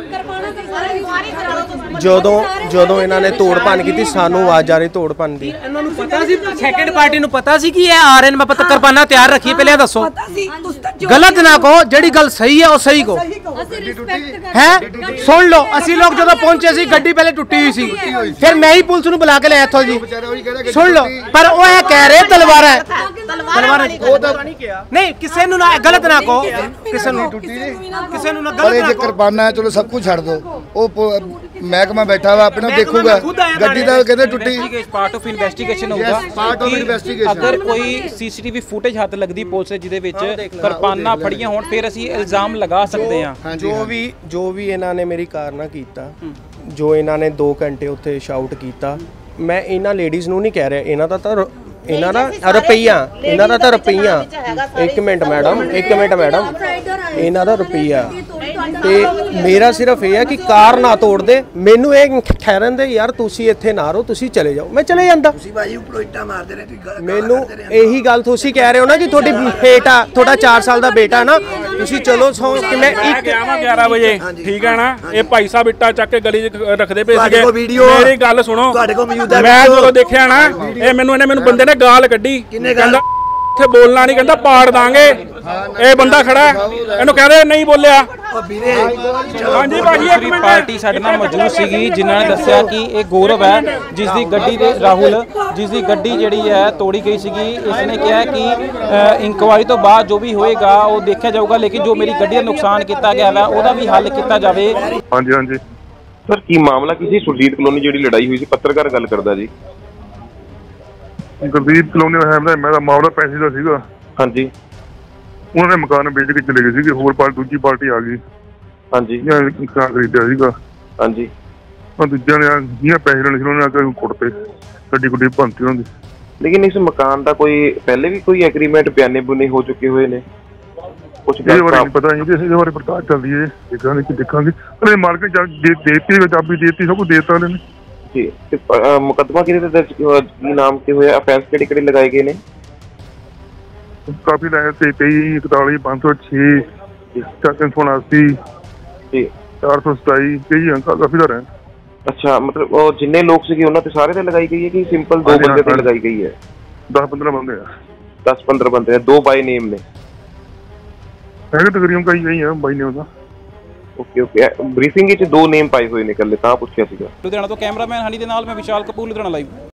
ਜਦੋਂ ਜਦੋਂ ਇਹਨਾਂ ਨੇ ਤੋੜ ਭੰਨ ਕੀਤੀ, ਸਾਨੂੰ ਆਵਾਜ਼ ਆ ਰਹੀ ਤੋੜ ਭੰਨ ਦੀ। ਇਹਨਾਂ ਨੂੰ ਪਤਾ ਸੀ, ਸੈਕੰਡ ਪਾਰਟੀ ਨੂੰ ਪਤਾ ਸੀ ਕਿ ਇਹ ਆ ਰਹੇ ਨੇ। ਮੈਂ ਪਤਾ ਕਿਰਪਾਨਾਂ ਤਿਆਰ ਰੱਖੀ, ਪਹਿਲੇ ਦੱਸੋ। ਗਲਤ ਨਾ ਕਹੋ, ਜਿਹੜੀ ਗੱਲ ਸਹੀ ਹੈ ਉਹ ਸਹੀ ਕਹੋ। ਹੈ ਸੁਣ ਲਓ, ਅਸੀਂ ਲੋਕ ਜਦੋਂ ਪਹੁੰਚੇ ਸੀ ਗੱਡੀ ਪਹਿਲੇ ਟੁੱਟੀ ਹੋਈ ਸੀ, ਫਿਰ ਮੈਂ ਹੀ ਪੁਲਿਸ ਨੂੰ ਬੁਲਾ ਕੇ ਲਿਆ ਇੱਥੋਂ ਜੀ। ਸੁਣ ਲਓ, ਪਰ ਉਹ ਇਹ ਕਹਿ ਰਹੇ ਤਲਵਾਰਾਂ ਹੈ, ਤਲਵਾਰਾਂ ਉਹ ਤਾਂ ਨਹੀਂ। ਕਿਸੇ ਨੂੰ ਨਾ ਗਲਤ ਨਾ ਕਹੋ, ਕਿਸੇ ਨੂੰ ਕਿਸੇ ਨੂੰ ਨਾ ਗਲਤ ਨਾ ਕਹੋ। ਕਿਰਪਾਨਾਂ ਚਲੋ ਸਭ ਕੁਝ ਛੱਡ ਦੋ, ਉਹ ਮਹਿਕਮਾ ਬੈਠਾ ਵਾ ਆਪਣਾ ਦੇਖੂਗਾ। ਗੱਡੀ ਦਾ ਕਹਿੰਦੇ ਟੁੱਟੀ, ਪਾਰਟ ਆਫ ਇਨਵੈਸਟੀਗੇਸ਼ਨ ਹੋਊਗਾ। ਪਾਰਟ ਆਫ ਇਨਵੈਸਟੀਗੇਸ਼ਨ ਅਗਰ ਕੋਈ ਸੀਸੀਟੀਵੀ ਫੁਟੇਜ ਹੱਥ ਲੱਗਦੀ ਪੁਲਿਸ ਦੇ ਜਿਹਦੇ ਵਿੱਚ ਕਿਰਪਾਨਾਂ ਫੜੀਆਂ ਹੋਣ, ਫਿਰ ਅਸੀਂ ਇਲਜ਼ਾਮ ਲਗਾ ਸਕਦੇ ਹਾਂ। ਜੋ ਵੀ ਜੋ ਵੀ ਇਹਨਾਂ ਨੇ ਮੇਰੀ ਕਾਰ ਨਾਲ ਕੀਤਾ, ਜੋ ਇਹਨਾਂ ਨੇ ਦੋ ਘੰਟੇ ਉੱਥੇ ਸ਼ਾਊਟ ਕੀਤਾ, ਮੈਂ ਇਹਨਾਂ ਲੇਡੀਜ਼ ਨੂੰ ਨਹੀਂ ਕਹਿ ਰਿਹਾ, ਇਹਨਾਂ ਦਾ ਤਾਂ ਇਹਨਾਂ ਦਾ ਰੁਪਈਆ, ਇਹਨਾਂ ਦਾ ਤਾਂ ਰੁਪਈਆ। ਇੱਕ ਮਿੰਟ ਮੈਡਮ, ਇੱਕ ਮਿੰਟ ਮੈਡਮ, ਇਹਨਾਂ ਦਾ ਰੁਪਈਆ। ਤੇ ਮੇਰਾ ਸਿਰਫ ਇਹ ਹੈ ਕਿ ਕਾਰ ਨਾ ਤੋੜ ਦੇ, ਮੈਨੂੰ ਇਹ ਠਹਿਰਨ ਦੇ ਯਾਰ ਤੁਸੀਂ ਇੱਥੇ ਨਾ ਰਹੋ, ਤੁਸੀਂ ਚਲੇ ਜਾਓ, ਮੈਂ ਚਲੇ ਜਾਂਦਾ। ਤੁਸੀਂ ਭਾਈ ਉੱਪਰੋਂ ਇੱਟਾਂ ਮਾਰਦੇ ਨੇ, ਤੁਸੀਂ ਮੈਨੂੰ ਇਹੀ ਗੱਲ ਤੁਸੀਂ ਕਹਿ ਰਹੇ ਹੋ ਨਾ ਕਿ ਤੁਹਾਡੀ ਬੇਟਾ, ਤੁਹਾਡਾ ਚਾਰ ਸਾਲ ਦਾ ਬੇਟਾ ਨਾ, ਤੁਸੀਂ ਚਲੋ ਸੌ ਕਿ ਮੈਂ ਇੱਕ ਗਿਆਰਾਂ ਵਜੇ ਠੀਕ ਹੈ ਨਾ, ਇਹ ਭਾਈ ਸਾਹਿਬ ਇੱਟਾਂ ਚੱਕ ਕੇ ਗਲੀ 'ਚ ਰੱਖਦੇ ਪਏ ਸੀਗੇ। ਮੇਰੀ ਗੱਲ ਸੁਣੋ, ਮੈਂ ਜਦੋਂ ਦੇਖਿਆ ਨਾ, ਇਹ ਮੈਨੂੰ ਇਹਨੇ ਮੈਨੂੰ ਬੰਦੇ ਨੇ ਗਾਲ ਕੱਢੀ, ਕਹਿੰਦਾ ਇੱਥੇ ਬੋਲਣਾ ਨਹੀਂ, ਕਹਿੰਦਾ ਪਾੜ ਦਾਂਗੇ। ਇਹ ਬੰਦਾ ਖੜਾ, ਇਹਨੂੰ ਕਹਿੰਦੇ ਨਹੀਂ ਬੋਲਿਆ। ਹਾਂਜੀ ਭਾਜੀ, ਇੱਕ ਪਾਰਟੀ ਸਾਡੇ ਨਾਲ ਮੌਜੂਦ ਸੀਗੀ ਜਿਨ੍ਹਾਂ ਨੇ ਦੱਸਿਆ ਕਿ ਇਹ ਗੌਰਵ ਹੈ ਜਿਸ ਦੀ ਗੱਡੀ ਦੇ ਰਾਹੁਲ ਜਿਸ ਦੀ ਗੱਡੀ ਜਿਹੜੀ ਹੈ ਤੋੜੀ ਗਈ ਸੀਗੀ। ਇਸ ਨੇ ਕਿਹਾ ਕਿ ਇਨਕੁਆਇਰੀ ਤੋਂ ਬਾਅਦ ਜੋ ਵੀ ਹੋਏਗਾ ਉਹ ਦੇਖਿਆ ਜਾਊਗਾ, ਲੇਕਿਨ ਜੋ ਮੇਰੀ ਗੱਡੀ ਦਾ ਨੁਕਸਾਨ ਕੀਤਾ ਗਿਆ ਵਾ ਉਹਦਾ ਵੀ ਹੱਲ ਕੀਤਾ ਜਾਵੇ। ਹਾਂਜੀ ਹਾਂਜੀ ਸਰ, ਕੀ ਮਾਮਲਾ ਕਿਸੇ ਸੁਰਜੀਤ ਕਲੋਨੀ ਜਿਹੜੀ ਲੜਾਈ ਹੋਈ ਸੀ? ਪੱਤਰਕਾਰ ਗੱਲ ਕਰਦਾ ਜੀ। ਗੁਰਦੀਪ ਕਲੋਨੀ ਹੈ, ਮੇਰਾ ਮਾਮਲਾ ਪੈਸੇ ਦਾ ਸੀਗਾ। ਹਾਂਜੀ, ਉਹਨਾਂ ਨੇ ਮਕਾਨ ਵੇਚ ਕੇ ਚਲੇ ਗਏ ਸੀਗੇ, ਹੋਰ ਪਾਰਟੀ ਦੂਜੀ ਪਾਰਟੀ ਆ ਗਈ। ਹਾਂਜੀ, ਮਕਾਨ ਖਰੀਦਿਆ ਸੀਗਾ। ਹਾਂਜੀ, ਉਹ ਦੂਜਿਆਂ ਨੇ ਜਿਹਨਾਂ ਪੈਸੇ ਲੈਣੇ ਸੀ ਉਹਨਾਂ ਨੇ ਆ ਕੇ ਕੁੱਟਤੇ, ਗੱਡੀ ਗੁੱਡੀ ਭੰਨਤੀ ਉਹਨਾਂ ਦੀ। ਲੇਕਿਨ ਇਸ ਮਕਾਨ ਦਾ ਕੋਈ ਪਹਿਲੇ ਵੀ ਕੋਈ ਐਗਰੀਮੈਂਟ ਬਿਆਨੇ ਬੁਨੇ ਹੋ ਚੁੱਕੇ ਹੋਏ ਨੇ? ਕੁਛ ਇਹਦੇ ਬਾਰੇ ਨਹੀਂ ਪਤਾ, ਇਹਦੇ ਬਾਰੇ ਪੜਤਾਲ ਚੱਲਦੀ ਹੈ, ਦੇਖਾਂਗੇ ਕਿ ਦੇਖਾਂਗੇ। ਅਰੇ ਮਾਲਕ ਨੇ ਦੇਤੀ, ਚਾਬੀ ਦੇਤੀ, ਸਭ ਕੁਝ ਦੇਤਾ ਉਹਨਾਂ ਨੇ ਜੀ। ਮੁਕੱਦਮਾ ਕਿਹਦੇ ਤੇ ਦਰਜ, ਕੀ ਨਾਮ ਤੇ ਹੋਇਆ, ਅਫੈਂਸ ਕਿਹੜੇ ਕਿਹੜੇ ਲਗਾਏ ਗਏ ਨੇ? ਕਾਫੀ ਲਾਇਆ ਤੇ ਤੇਈ, ਇਕਤਾਲੀ, ਪੰਜ ਸੌ ਛੇ, ਤਿੰਨ ਸੌ ਉਨਾਸੀ, ਚਾਰ ਸੌ ਸਤਾਈ, ਕਈ ਅੰਕ ਕਾਫੀ ਦਾ। ਅੱਛਾ, ਮਤਲਬ ਉਹ ਜਿੰਨੇ ਲੋਕ ਸੀਗੇ ਉਹਨਾਂ ਤੇ ਸਾਰੇ ਤੇ ਲਗਾਈ ਗਈ ਹੈ ਕਿ ਸਿੰਪਲ ਦੋ ਬੰਦੇ ਤੇ ਲਗਾਈ ਗਈ ਹੈ? ਦਸ ਪੰਦਰਾਂ ਬੰਦੇ ਆ। ਦਸ ਪੰਦਰਾਂ ਬੰਦੇ ਆ, ਦੋ ਬਾਈ ਨੇਮ ਨੇ? ਹੈਗੇ ਤਕਰੀਬਨ ਕਈ ਗਈ ਆ ਬਾਈ ਨੇਮ ਦਾ। ਓਕੇ ਓਕੇ, ਬਰੀਫਿੰਗ ਵਿੱਚ ਦੋ ਨੇਮ ਪਾਏ ਹੋਏ ਨੇ ਇਕੱਲੇ, ਤਾਂ ਪੁੱਛਿਆ ਸੀਗਾ। ਲੁਧਿਆਣਾ ਤੋਂ ਕੈਮਰਾਮੈਨ ਹਨੀ ਦੇ ਨਾਲ ਮੈਂ ਵਿਸ਼ਾਲ ਕਪੂਰ, ਲੁਧਿਆਣਾ ਲਾਈਵ।